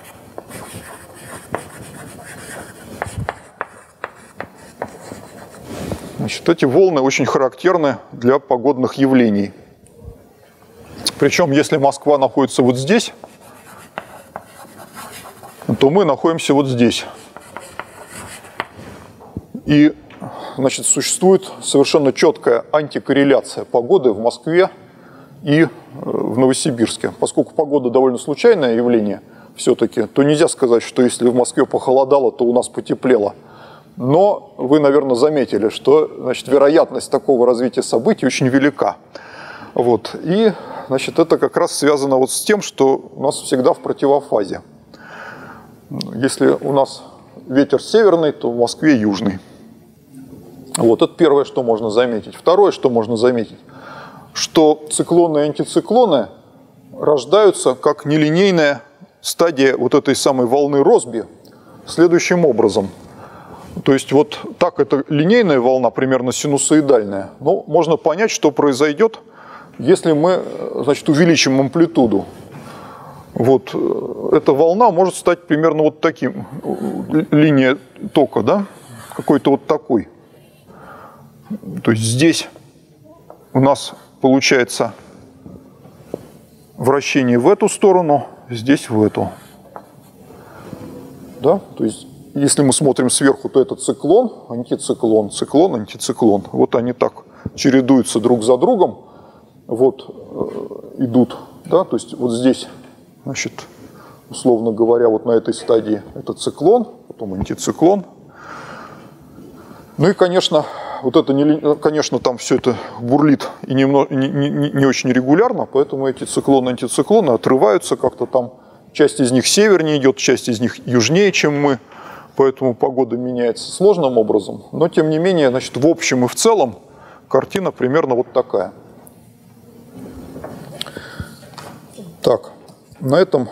Значит, эти волны очень характерны для погодных явлений. Причем, если Москва находится вот здесь, то мы находимся вот здесь. И, значит, существует совершенно четкая антикорреляция погоды в Москве и в Новосибирске. Поскольку погода довольно случайное явление все-таки, то нельзя сказать, что если в Москве похолодало, то у нас потеплело. Но вы, наверное, заметили, что, значит, вероятность такого развития событий очень велика. Вот. И, значит, это как раз связано вот с тем, что у нас всегда в противофазе. Если у нас ветер северный, то в Москве южный. Вот это первое, что можно заметить. Второе, что можно заметить, что циклоны и антициклоны рождаются как нелинейная стадия вот этой самой волны Россби следующим образом. То есть вот так это линейная волна, примерно синусоидальная. Но можно понять, что произойдет, если мы, значит, увеличим амплитуду. Вот эта волна может стать примерно вот таким, линия тока, да, какой-то вот такой. То есть здесь у нас получается вращение в эту сторону, здесь в эту. Да, то есть если мы смотрим сверху, то это циклон, антициклон, циклон, антициклон. Вот они так чередуются друг за другом, вот идут, да, то есть вот здесь, значит, условно говоря, вот на этой стадии это циклон, потом антициклон. Ну и, конечно, вот это, не, конечно, там все это бурлит и немного, не, не, не очень регулярно, поэтому эти циклоны, антициклоны отрываются как-то там. Часть из них севернее идет, часть из них южнее, чем мы. Поэтому погода меняется сложным образом. Но, тем не менее, значит, в общем и в целом картина примерно вот такая. Так, на этом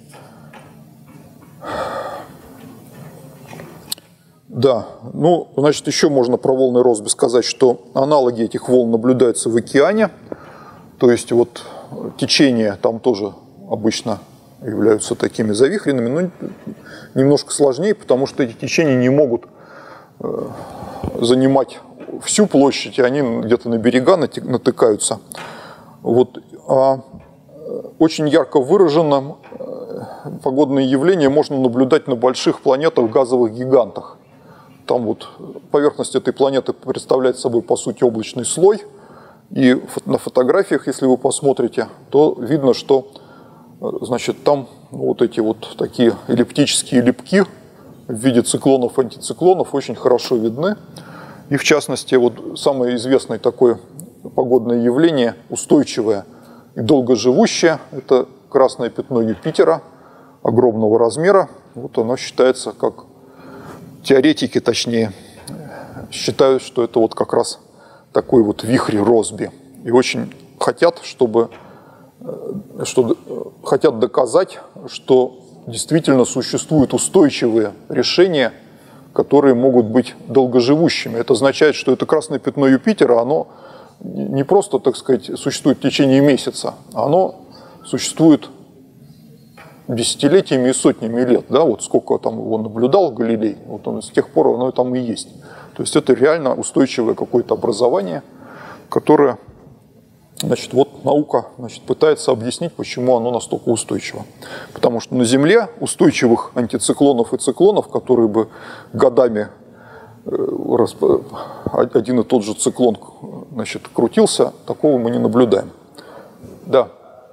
да, ну, значит, еще можно про волны Россби сказать, что аналоги этих волн наблюдаются в океане. То есть вот течения там тоже обычно являются такими завихренными, но немножко сложнее, потому что эти течения не могут занимать всю площадь, и они где-то на берега натыкаются. Вот. А очень ярко выраженным погодные явления можно наблюдать на больших планетах, газовых гигантах. Там вот поверхность этой планеты представляет собой, по сути, облачный слой. И на фотографиях, если вы посмотрите, то видно, что, значит, там вот эти вот такие эллиптические лепки в виде циклонов и антициклонов очень хорошо видны. И в частности, вот самое известное такое погодное явление, устойчивое и долгоживущее, это красное пятно Юпитера огромного размера. Вот оно считается, как теоретики, точнее, считают, что это вот как раз такой вот вихрь Россби. И очень хотят, чтобы, что, хотят доказать, что действительно существуют устойчивые решения, которые могут быть долгоживущими. Это означает, что это красное пятно Юпитера, оно не просто, так сказать, существует в течение месяца, оно существует десятилетиями и сотнями лет. Да? Вот сколько там его наблюдал Галилей, вот он с тех пор оно там и есть. То есть это реально устойчивое какое-то образование, которое, значит, вот наука, значит, пытается объяснить, почему оно настолько устойчиво. Потому что на Земле устойчивых антициклонов и циклонов, которые бы годами один и тот же циклон, значит, крутился, такого мы не наблюдаем. Да.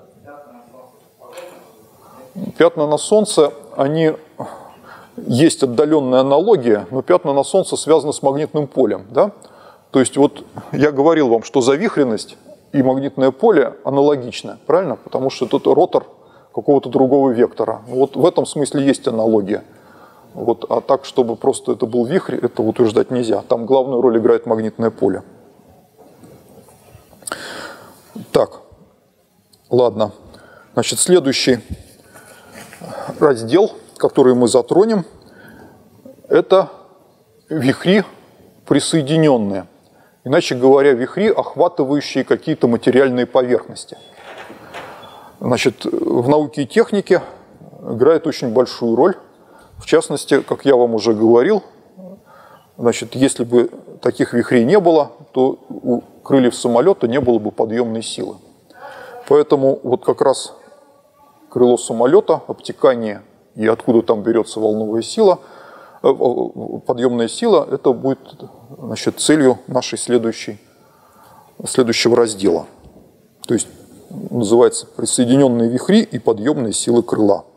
Пятна на Солнце, они... Есть отдаленная аналогия, но пятна на Солнце связаны с магнитным полем. Да? То есть вот я говорил вам, что завихренность и магнитное поле аналогичны, правильно? Потому что тут ротор какого-то другого вектора. Вот в этом смысле есть аналогия. Вот, а так, чтобы просто это был вихрь, это утверждать нельзя. Там главную роль играет магнитное поле. Так, ладно. Значит, следующий раздел, который мы затронем, это вихри присоединенные. Иначе говоря, вихри, охватывающие какие-то материальные поверхности. Значит, в науке и технике играет очень большую роль. В частности, как я вам уже говорил, значит, если бы таких вихрей не было, то у крыльев самолета не было бы подъемной силы. Поэтому вот как раз крыло самолета, обтекание и откуда там берется волновая сила, подъемная сила, это будет, значит, целью нашей следующей, следующего раздела. То есть называется «Присоединенные вихри и подъемные силы крыла».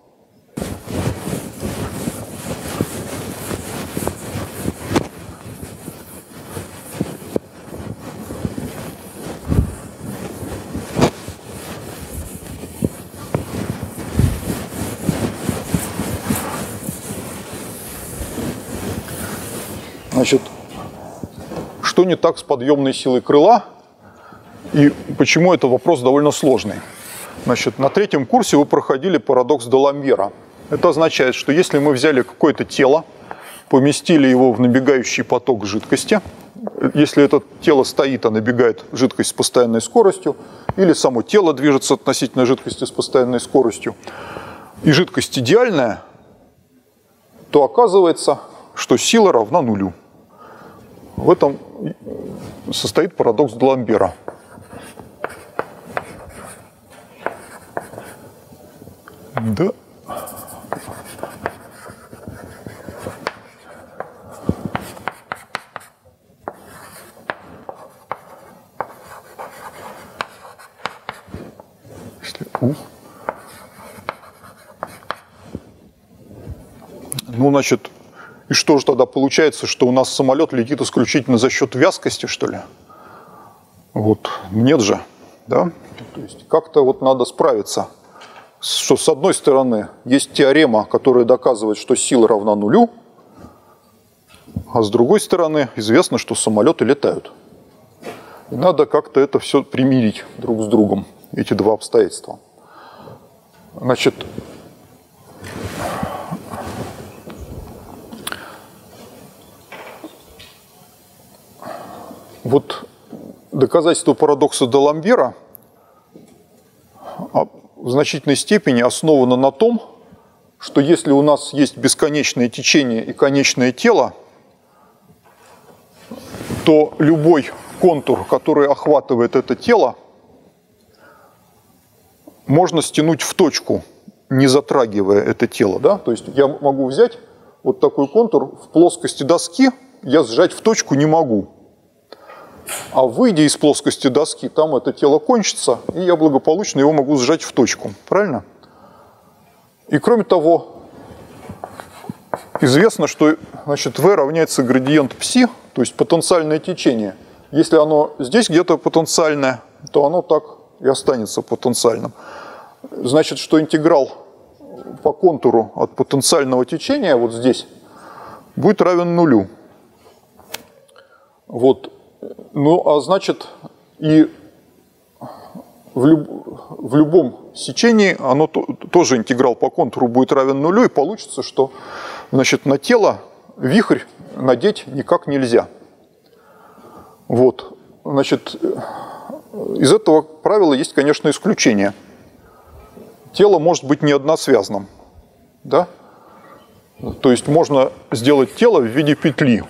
Значит, что не так с подъемной силой крыла и почему это вопрос довольно сложный? Значит, на третьем курсе вы проходили парадокс Даламбера. Это означает, что если мы взяли какое-то тело, поместили его в набегающий поток жидкости, если это тело стоит, а набегает жидкость с постоянной скоростью, или само тело движется относительно жидкости с постоянной скоростью, и жидкость идеальная, то оказывается, что сила равна нулю. В этом состоит парадокс Даламбера. Да. Если У. Ну, значит, и что же тогда получается, что у нас самолет летит исключительно за счет вязкости, что ли? Вот, нет же, да? То есть как-то вот надо справиться, что с одной стороны есть теорема, которая доказывает, что сила равна нулю, а с другой стороны известно, что самолеты летают. И надо как-то это все примирить друг с другом, эти два обстоятельства. Значит, вот доказательство парадокса Даламбера в значительной степени основано на том, что если у нас есть бесконечное течение и конечное тело, то любой контур, который охватывает это тело, можно стянуть в точку, не затрагивая это тело. Да? То есть я могу взять вот такой контур в плоскости доски, я сжать в точку не могу. А выйдя из плоскости доски, там это тело кончится, и я благополучно его могу сжать в точку. Правильно? И кроме того, известно, что, значит, V равняется градиент пси, то есть потенциальное течение. Если оно здесь где-то потенциальное, то оно так и останется потенциальным. Значит, что интеграл по контуру от потенциального течения вот здесь будет равен нулю. Вот. Ну, а значит, и в, люб... в любом сечении оно то... тоже интеграл по контуру будет равен нулю, и получится, что, значит, на тело вихрь надеть никак нельзя. Вот. Значит, из этого правила есть, конечно, исключение. Тело может быть не односвязным. Да? То есть можно сделать тело в виде петли.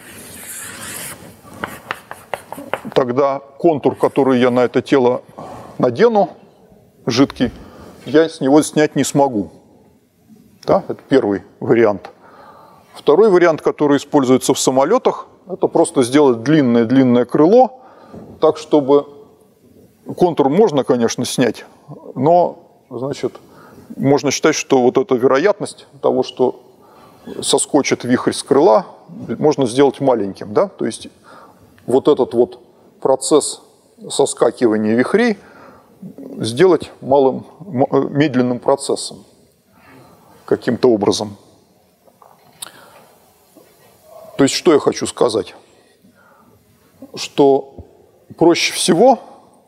Тогда контур, который я на это тело надену, жидкий, я с него снять не смогу. Да? Это первый вариант. Второй вариант, который используется в самолетах, это просто сделать длинное-длинное крыло, так, чтобы контур можно, конечно, снять, но, значит, можно считать, что вот эта вероятность того, что соскочит вихрь с крыла, можно сделать маленьким, да, то есть вот этот вот процесс соскакивания вихрей сделать малым, медленным процессом каким-то образом. То есть что я хочу сказать? Что проще всего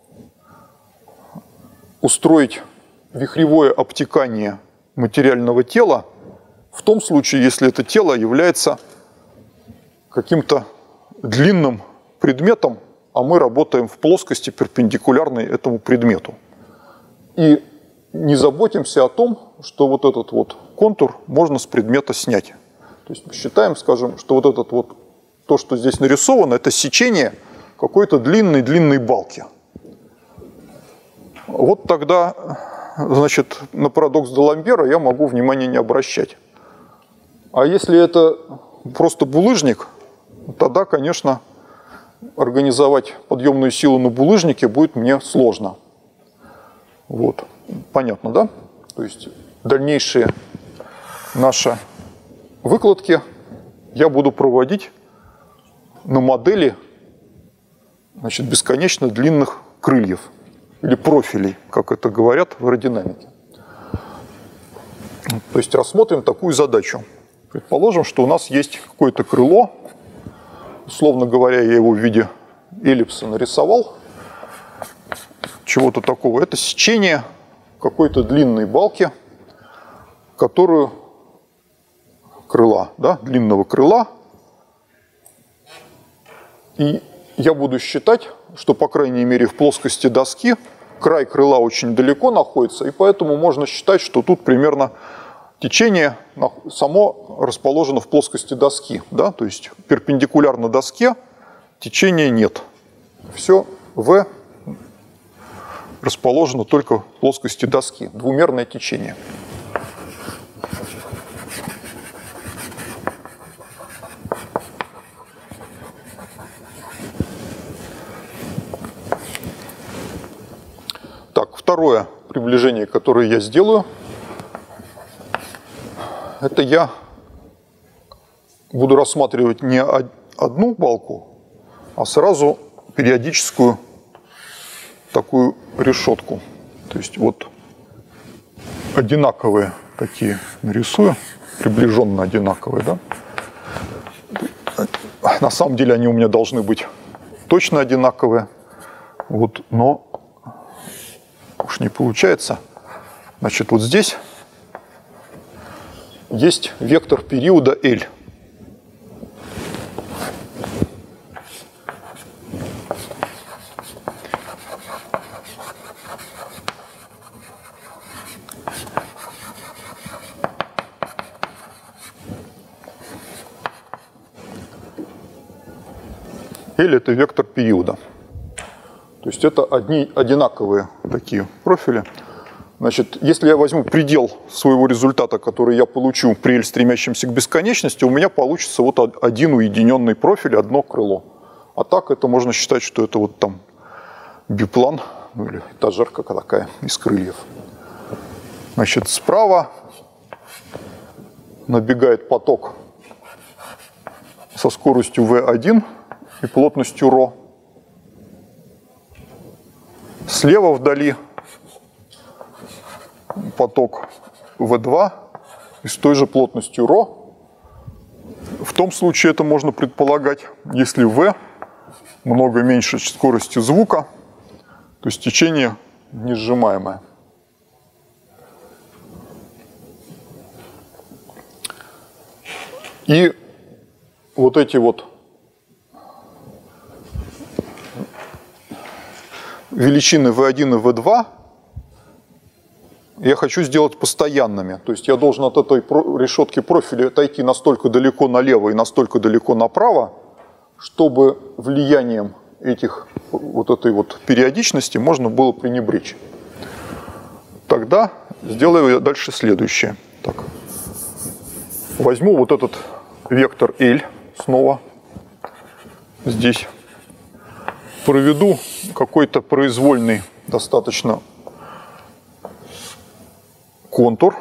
устроить вихревое обтекание материального тела в том случае, если это тело является каким-то длинным предметом, а мы работаем в плоскости, перпендикулярной этому предмету. И не заботимся о том, что вот этот вот контур можно с предмета снять. То есть считаем, скажем, что вот этот вот, то, что здесь нарисовано, это сечение какой-то длинной-длинной балки. Вот тогда, значит, на парадокс Даламбера я могу внимания не обращать. А если это просто булыжник, тогда, конечно, организовать подъемную силу на булыжнике будет мне сложно. Вот. Понятно, да? То есть дальнейшие наши выкладки я буду проводить на модели, значит, бесконечно длинных крыльев или профилей, как это говорят в аэродинамике. То есть рассмотрим такую задачу. Предположим, что у нас есть какое-то крыло, условно говоря, я его в виде эллипса нарисовал, чего-то такого. Это сечение какой-то длинной балки, которую крыла, да, длинного крыла. И я буду считать, что, по крайней мере, в плоскости доски край крыла очень далеко находится, и поэтому можно считать, что тут примерно течение само расположено в плоскости доски, да, то есть перпендикулярно доске течения нет. Все V расположено только в плоскости доски, двумерное течение. Так, второе приближение, которое я сделаю, это я буду рассматривать не одну балку, а сразу периодическую такую решетку. То есть вот одинаковые такие нарисую, приближенно одинаковые, да? На самом деле они у меня должны быть точно одинаковые, вот, но уж не получается. Значит, вот здесь есть вектор периода L. L – это вектор периода. То есть это одни, одинаковые такие профили. Значит, если я возьму предел своего результата, который я получу при L, стремящемся к бесконечности, у меня получится вот один уединенный профиль, одно крыло. А так это можно считать, что это вот там биплан, ну или этажерка такая из крыльев. Значит, справа набегает поток со скоростью вэ один и плотностью ρ. Слева вдали поток вэ два и с той же плотностью ρ. В том случае это можно предполагать, если v много меньше скорости звука, то есть течение несжимаемое. И вот эти вот величины вэ один и вэ два я хочу сделать постоянными. То есть я должен от этой решетки профиля отойти настолько далеко налево и настолько далеко направо, чтобы влиянием этих, вот этой вот периодичности можно было пренебречь. Тогда сделаю я дальше следующее. Так. Возьму вот этот вектор L снова здесь. Проведу какой-то произвольный достаточно контур.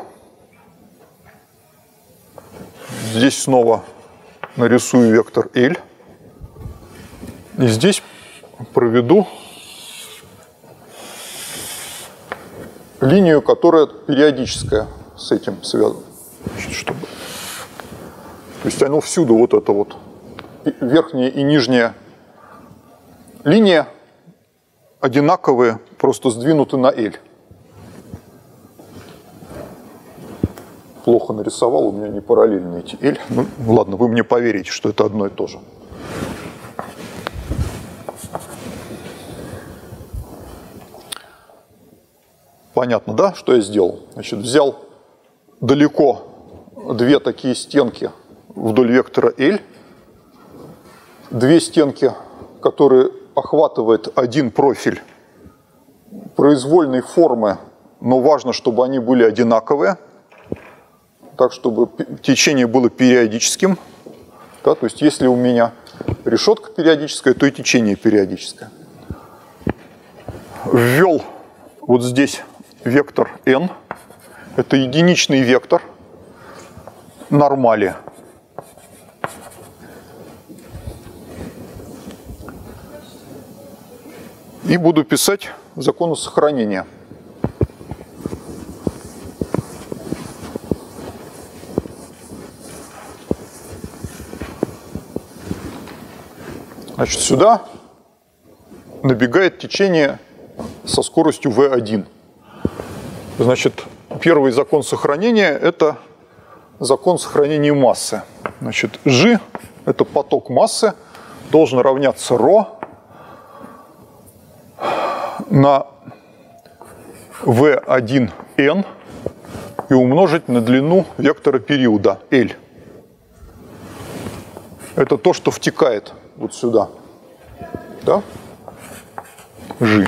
Здесь снова нарисую вектор L. И здесь проведу линию, которая периодическая с этим связана. Чтобы... То есть оно всюду вот это вот верхняя и нижняя линия одинаковые, просто сдвинуты на L. Плохо нарисовал, у меня не параллельные эти L. Ну, ладно, вы мне поверите, что это одно и то же. Понятно, да, что я сделал? Значит, взял далеко две такие стенки вдоль вектора L, две стенки, которые охватывают один профиль произвольной формы, но важно, чтобы они были одинаковые, так, чтобы течение было периодическим. Да, то есть, если у меня решетка периодическая, то и течение периодическое. Ввел вот здесь вектор n. Это единичный вектор нормали. И буду писать законы сохранения. Значит, сюда набегает течение со скоростью вэ один. Значит, первый закон сохранения – это закон сохранения массы. Значит, G – это поток массы, должен равняться ρ на вэ один эн и умножить на длину вектора периода L. Это то, что втекает вот сюда. Да? G.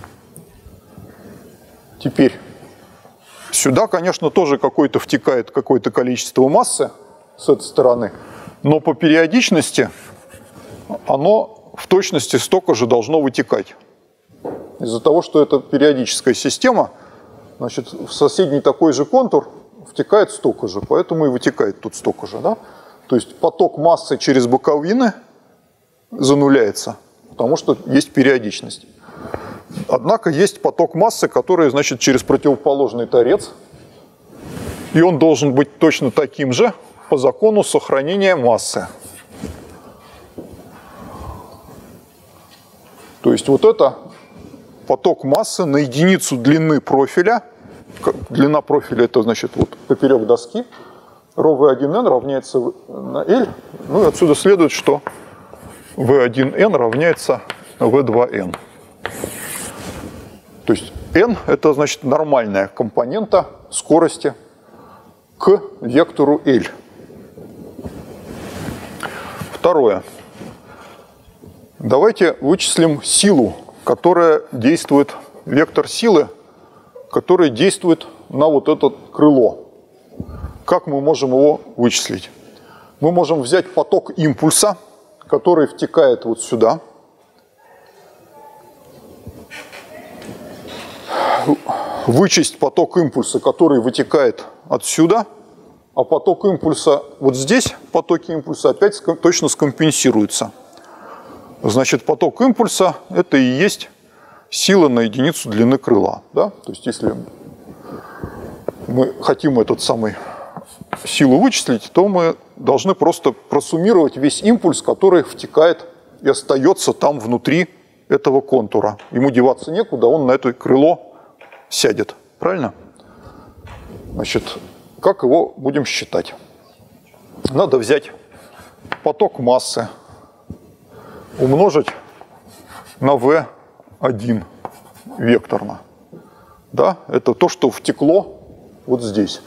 Теперь сюда, конечно, тоже какое-то втекает какое-то количество массы с этой стороны, но по периодичности оно в точности столько же должно вытекать. Из-за того, что это периодическая система, значит, в соседний такой же контур втекает столько же, поэтому и вытекает тут столько же. Да? То есть поток массы через боковины зануляется, потому что есть периодичность. Однако есть поток массы, который, значит, через противоположный торец, и он должен быть точно таким же по закону сохранения массы. То есть вот это поток массы на единицу длины профиля. Длина профиля – это, значит, вот поперек доски. ρ вэ один эн равняется на L. Ну и отсюда следует, что вэ один эн равняется вэ два эн. То есть n – это, значит, нормальная компонента скорости к вектору L. Второе. Давайте вычислим силу, которая действует, вектор силы, который действует на вот это крыло. Как мы можем его вычислить? Мы можем взять поток импульса, который втекает вот сюда. Вычесть поток импульса, который вытекает отсюда, а поток импульса вот здесь, потоки импульса опять точно скомпенсируются. Значит, поток импульса – это и есть сила на единицу длины крыла. Да? То есть, если мы хотим этот самый силу вычислить, то мы должны просто просуммировать весь импульс, который втекает и остается там внутри этого контура. Ему деваться некуда, он на это крыло сядет. Правильно? Значит, как его будем считать? Надо взять поток массы, умножить на вэ один векторно. Да? Это то, что втекло вот здесь.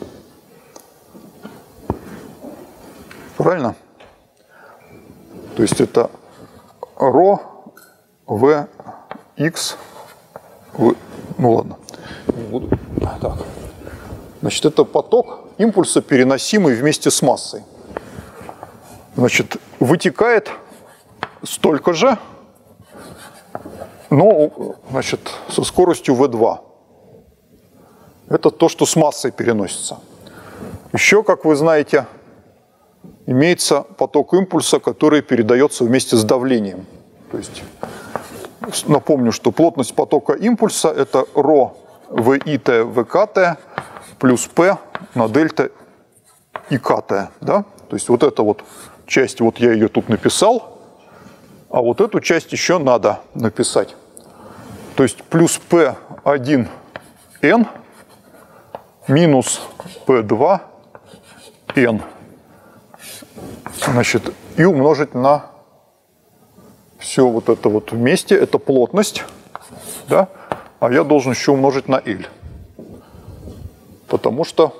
Правильно? То есть это ρ, v, x, v. Ну ладно. Не буду. Так. Значит, это поток импульса, переносимый вместе с массой. Значит, вытекает столько же, но, значит, со скоростью вэ два. Это то, что с массой переносится. Еще, как вы знаете, имеется поток импульса, который передается вместе с давлением. То есть, напомню, что плотность потока импульса – это ρ ВИТ ВКТ плюс P на дельта ИКТ. Да? То есть, вот эта вот часть, вот я ее тут написал, а вот эту часть еще надо написать. То есть, плюс P один N минус P два N. Значит, и умножить на все вот это вот вместе, это плотность, да, а я должен еще умножить на L, потому что,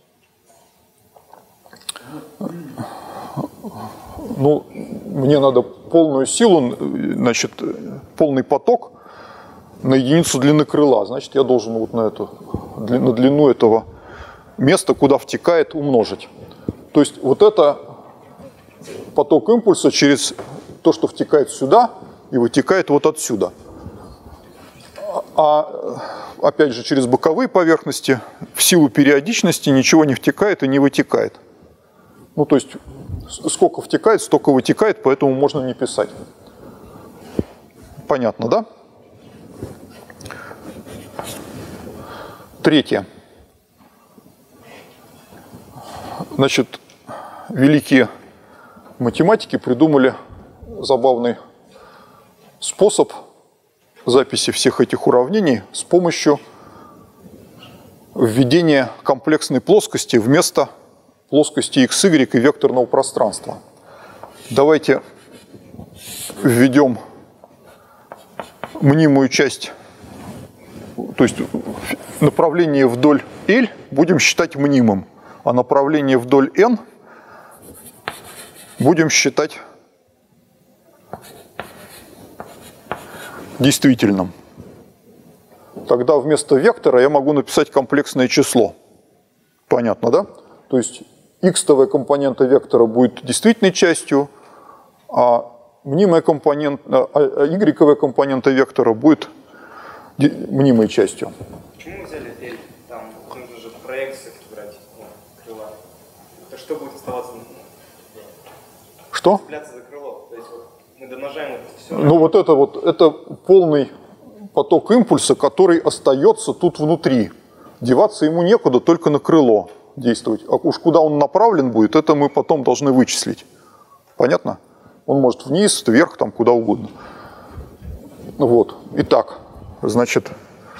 ну, мне надо полную силу, значит, полный поток на единицу длины крыла, значит, я должен вот на эту, на длину этого места, куда втекает, умножить. То есть вот это поток импульса через то, что втекает сюда и вытекает вот отсюда. А опять же через боковые поверхности в силу периодичности ничего не втекает и не вытекает. Ну то есть сколько втекает, столько вытекает, поэтому можно не писать. Понятно, да? Третье. Значит, великие математики придумали забавный способ записи всех этих уравнений с помощью введения комплексной плоскости вместо плоскости икс игрек и векторного пространства. Давайте введем мнимую часть, то есть направление вдоль L будем считать мнимым, а направление вдоль N будем считать действительным. Тогда вместо вектора я могу написать комплексное число. Понятно, да? То есть х-овая компонента вектора будет действительной частью, а мнимая компонента, а y-овая компонента вектора будет мнимой частью. Почему мы взяли L? Там нужно же проекции брать, ну, крыла. Это что будет оставаться? Что? Цепляться за крыло. То есть вот мы домножаем это все. Ну вот это вот, это полный поток импульса, который остается тут внутри. Деваться ему некуда, только на крыло действовать. А уж куда он направлен будет, это мы потом должны вычислить. Понятно? Он может вниз, вверх, там куда угодно. Вот. Итак, значит,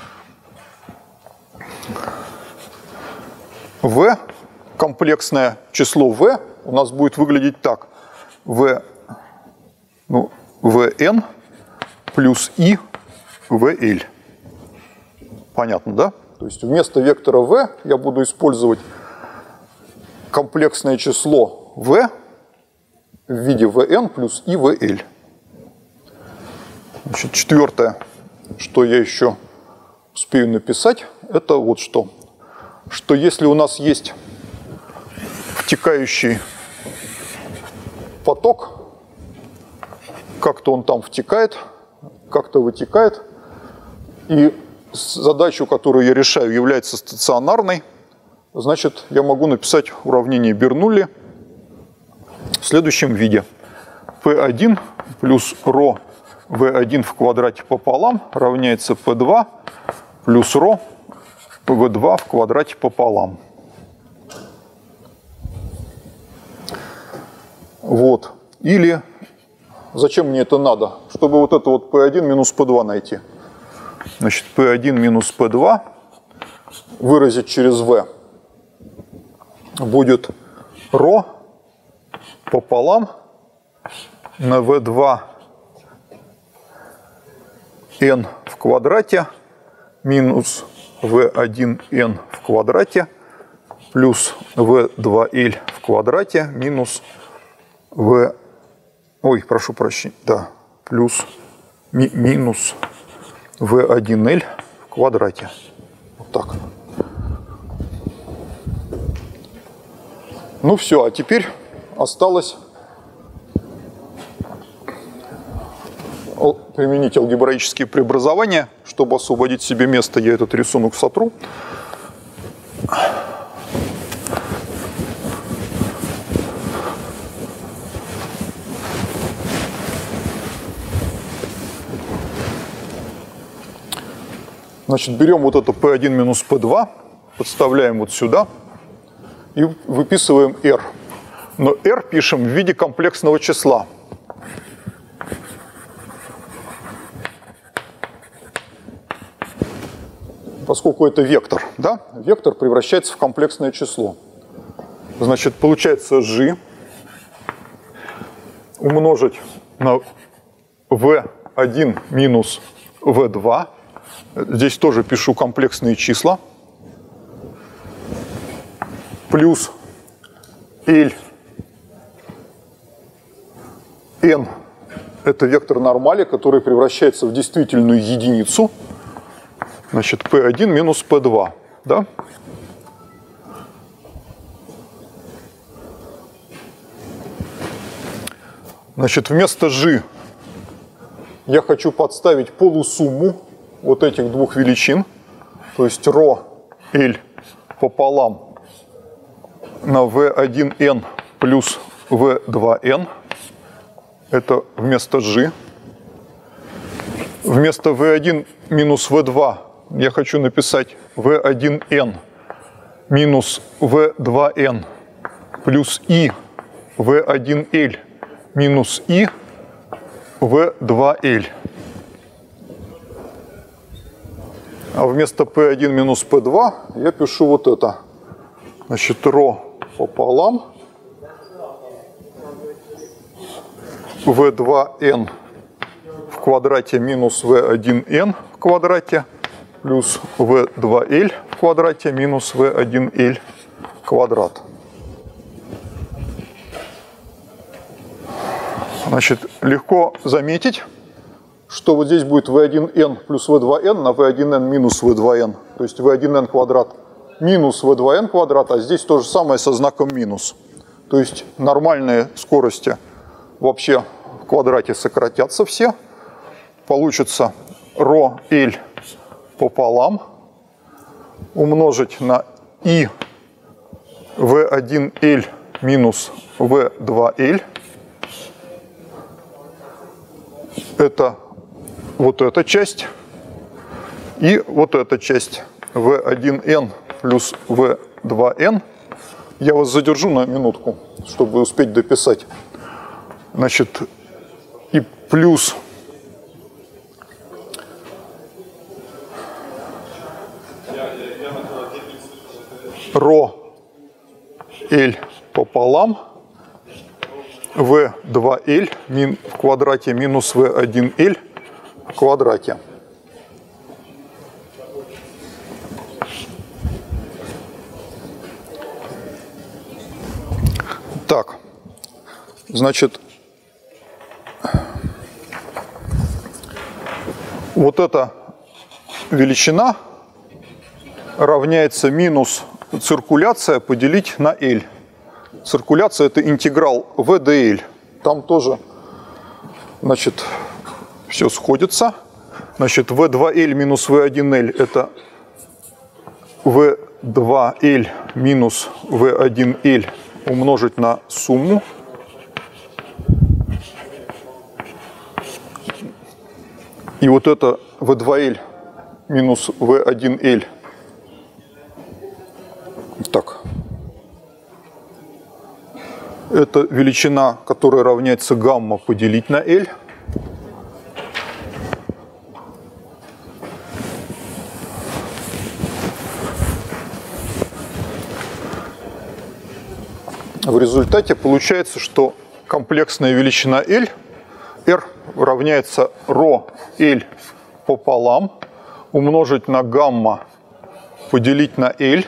V, комплексное число V у нас будет выглядеть так. V, ну, Vn плюс I Vl. Понятно, да? То есть вместо вектора V я буду использовать комплексное число V в виде Vn плюс I Vl. Значит, четвертое, что я еще успею написать, это вот что. Что если у нас есть втекающий поток, как-то он там втекает, как-то вытекает, и задачу, которую я решаю, является стационарной, значит, я могу написать уравнение Бернулли в следующем виде. P один плюс ρ V один в квадрате пополам равняется P два плюс ρ V два в квадрате пополам. Вот. Или зачем мне это надо? Чтобы вот это вот P один минус P два найти. Значит, P один минус P два выразить через V будет ρ пополам на V два n в квадрате минус V один n в квадрате плюс V два L в квадрате минус V... Ой, прошу прощения, да, плюс ми, минус V один L в квадрате. Вот так. Ну все, а теперь осталось применить алгебраические преобразования. Чтобы освободить себе место, я этот рисунок сотру. Значит, берем вот это пэ один минус пэ два, подставляем вот сюда и выписываем R. Но R пишем в виде комплексного числа. Поскольку это вектор, да, вектор превращается в комплексное число. Значит, получается G умножить на вэ один минус вэ два. Здесь тоже пишу комплексные числа. Плюс L n – это вектор нормали, который превращается в действительную единицу. Значит, пэ один минус пэ два. Да? Значит, вместо G я хочу подставить полусумму вот этих двух величин, то есть ρ L пополам на вэ один эн плюс вэ два эн. Это вместо G. Вместо вэ один минус вэ два я хочу написать вэ один эн минус вэ два эн плюс I вэ один эл минус I вэ два эл. А вместо пэ один минус пэ два я пишу вот это. Значит, ρ пополам вэ два эн в квадрате минус вэ один эн в квадрате плюс вэ два эл в квадрате минус вэ один эл квадрат. Значит, легко заметить, что вот здесь будет вэ один эн плюс вэ два эн на вэ один эн минус вэ два эн. То есть вэ один эн квадрат минус вэ два эн квадрат, а здесь то же самое со знаком минус. То есть нормальные скорости вообще в квадрате сократятся все. Получится ρ L пополам умножить на I вэ один эл минус вэ два эл. Это вот эта часть и вот эта часть вэ один эн плюс вэ два эн. Я вас задержу на минутку, чтобы успеть дописать. Значит, и плюс ρ L пополам вэ два эл мин в квадрате минус вэ один эл в квадрате. Так, значит, вот эта величина равняется минус циркуляция поделить на L. Циркуляция – это интеграл вэ дэ эл. Там тоже, значит, все сходится. Значит, вэ два эл минус вэ один эл – это вэ два эл минус вэ один эл умножить на сумму. И вот это вэ два эл минус вэ один эл. Так. Это величина, которая равняется гамма поделить на L. В результате получается, что комплексная величина L, R равняется ρ L пополам умножить на гамма поделить на L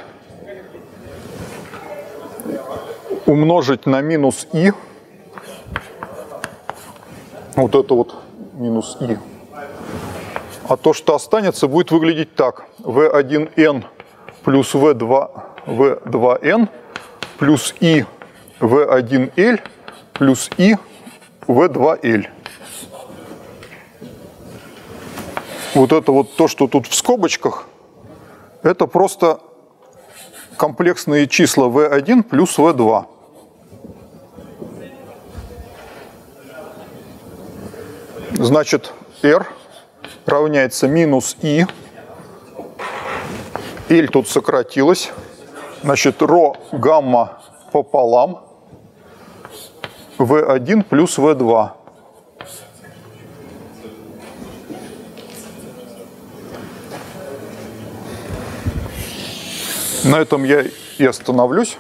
умножить на минус I, вот это вот минус I. А то, что останется, будет выглядеть так. вэ один эн плюс вэ два эн плюс I вэ один эл плюс I вэ два эл. Вот это вот то, что тут в скобочках, это просто комплексные числа вэ один плюс вэ два. Значит, R равняется минус I. L тут сократилось. Значит, ρ гамма пополам вэ один плюс вэ два. На этом я и остановлюсь.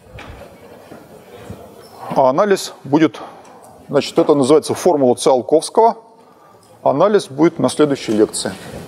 А анализ будет, значит, это называется формула Циолковского. Анализ будет на следующей лекции.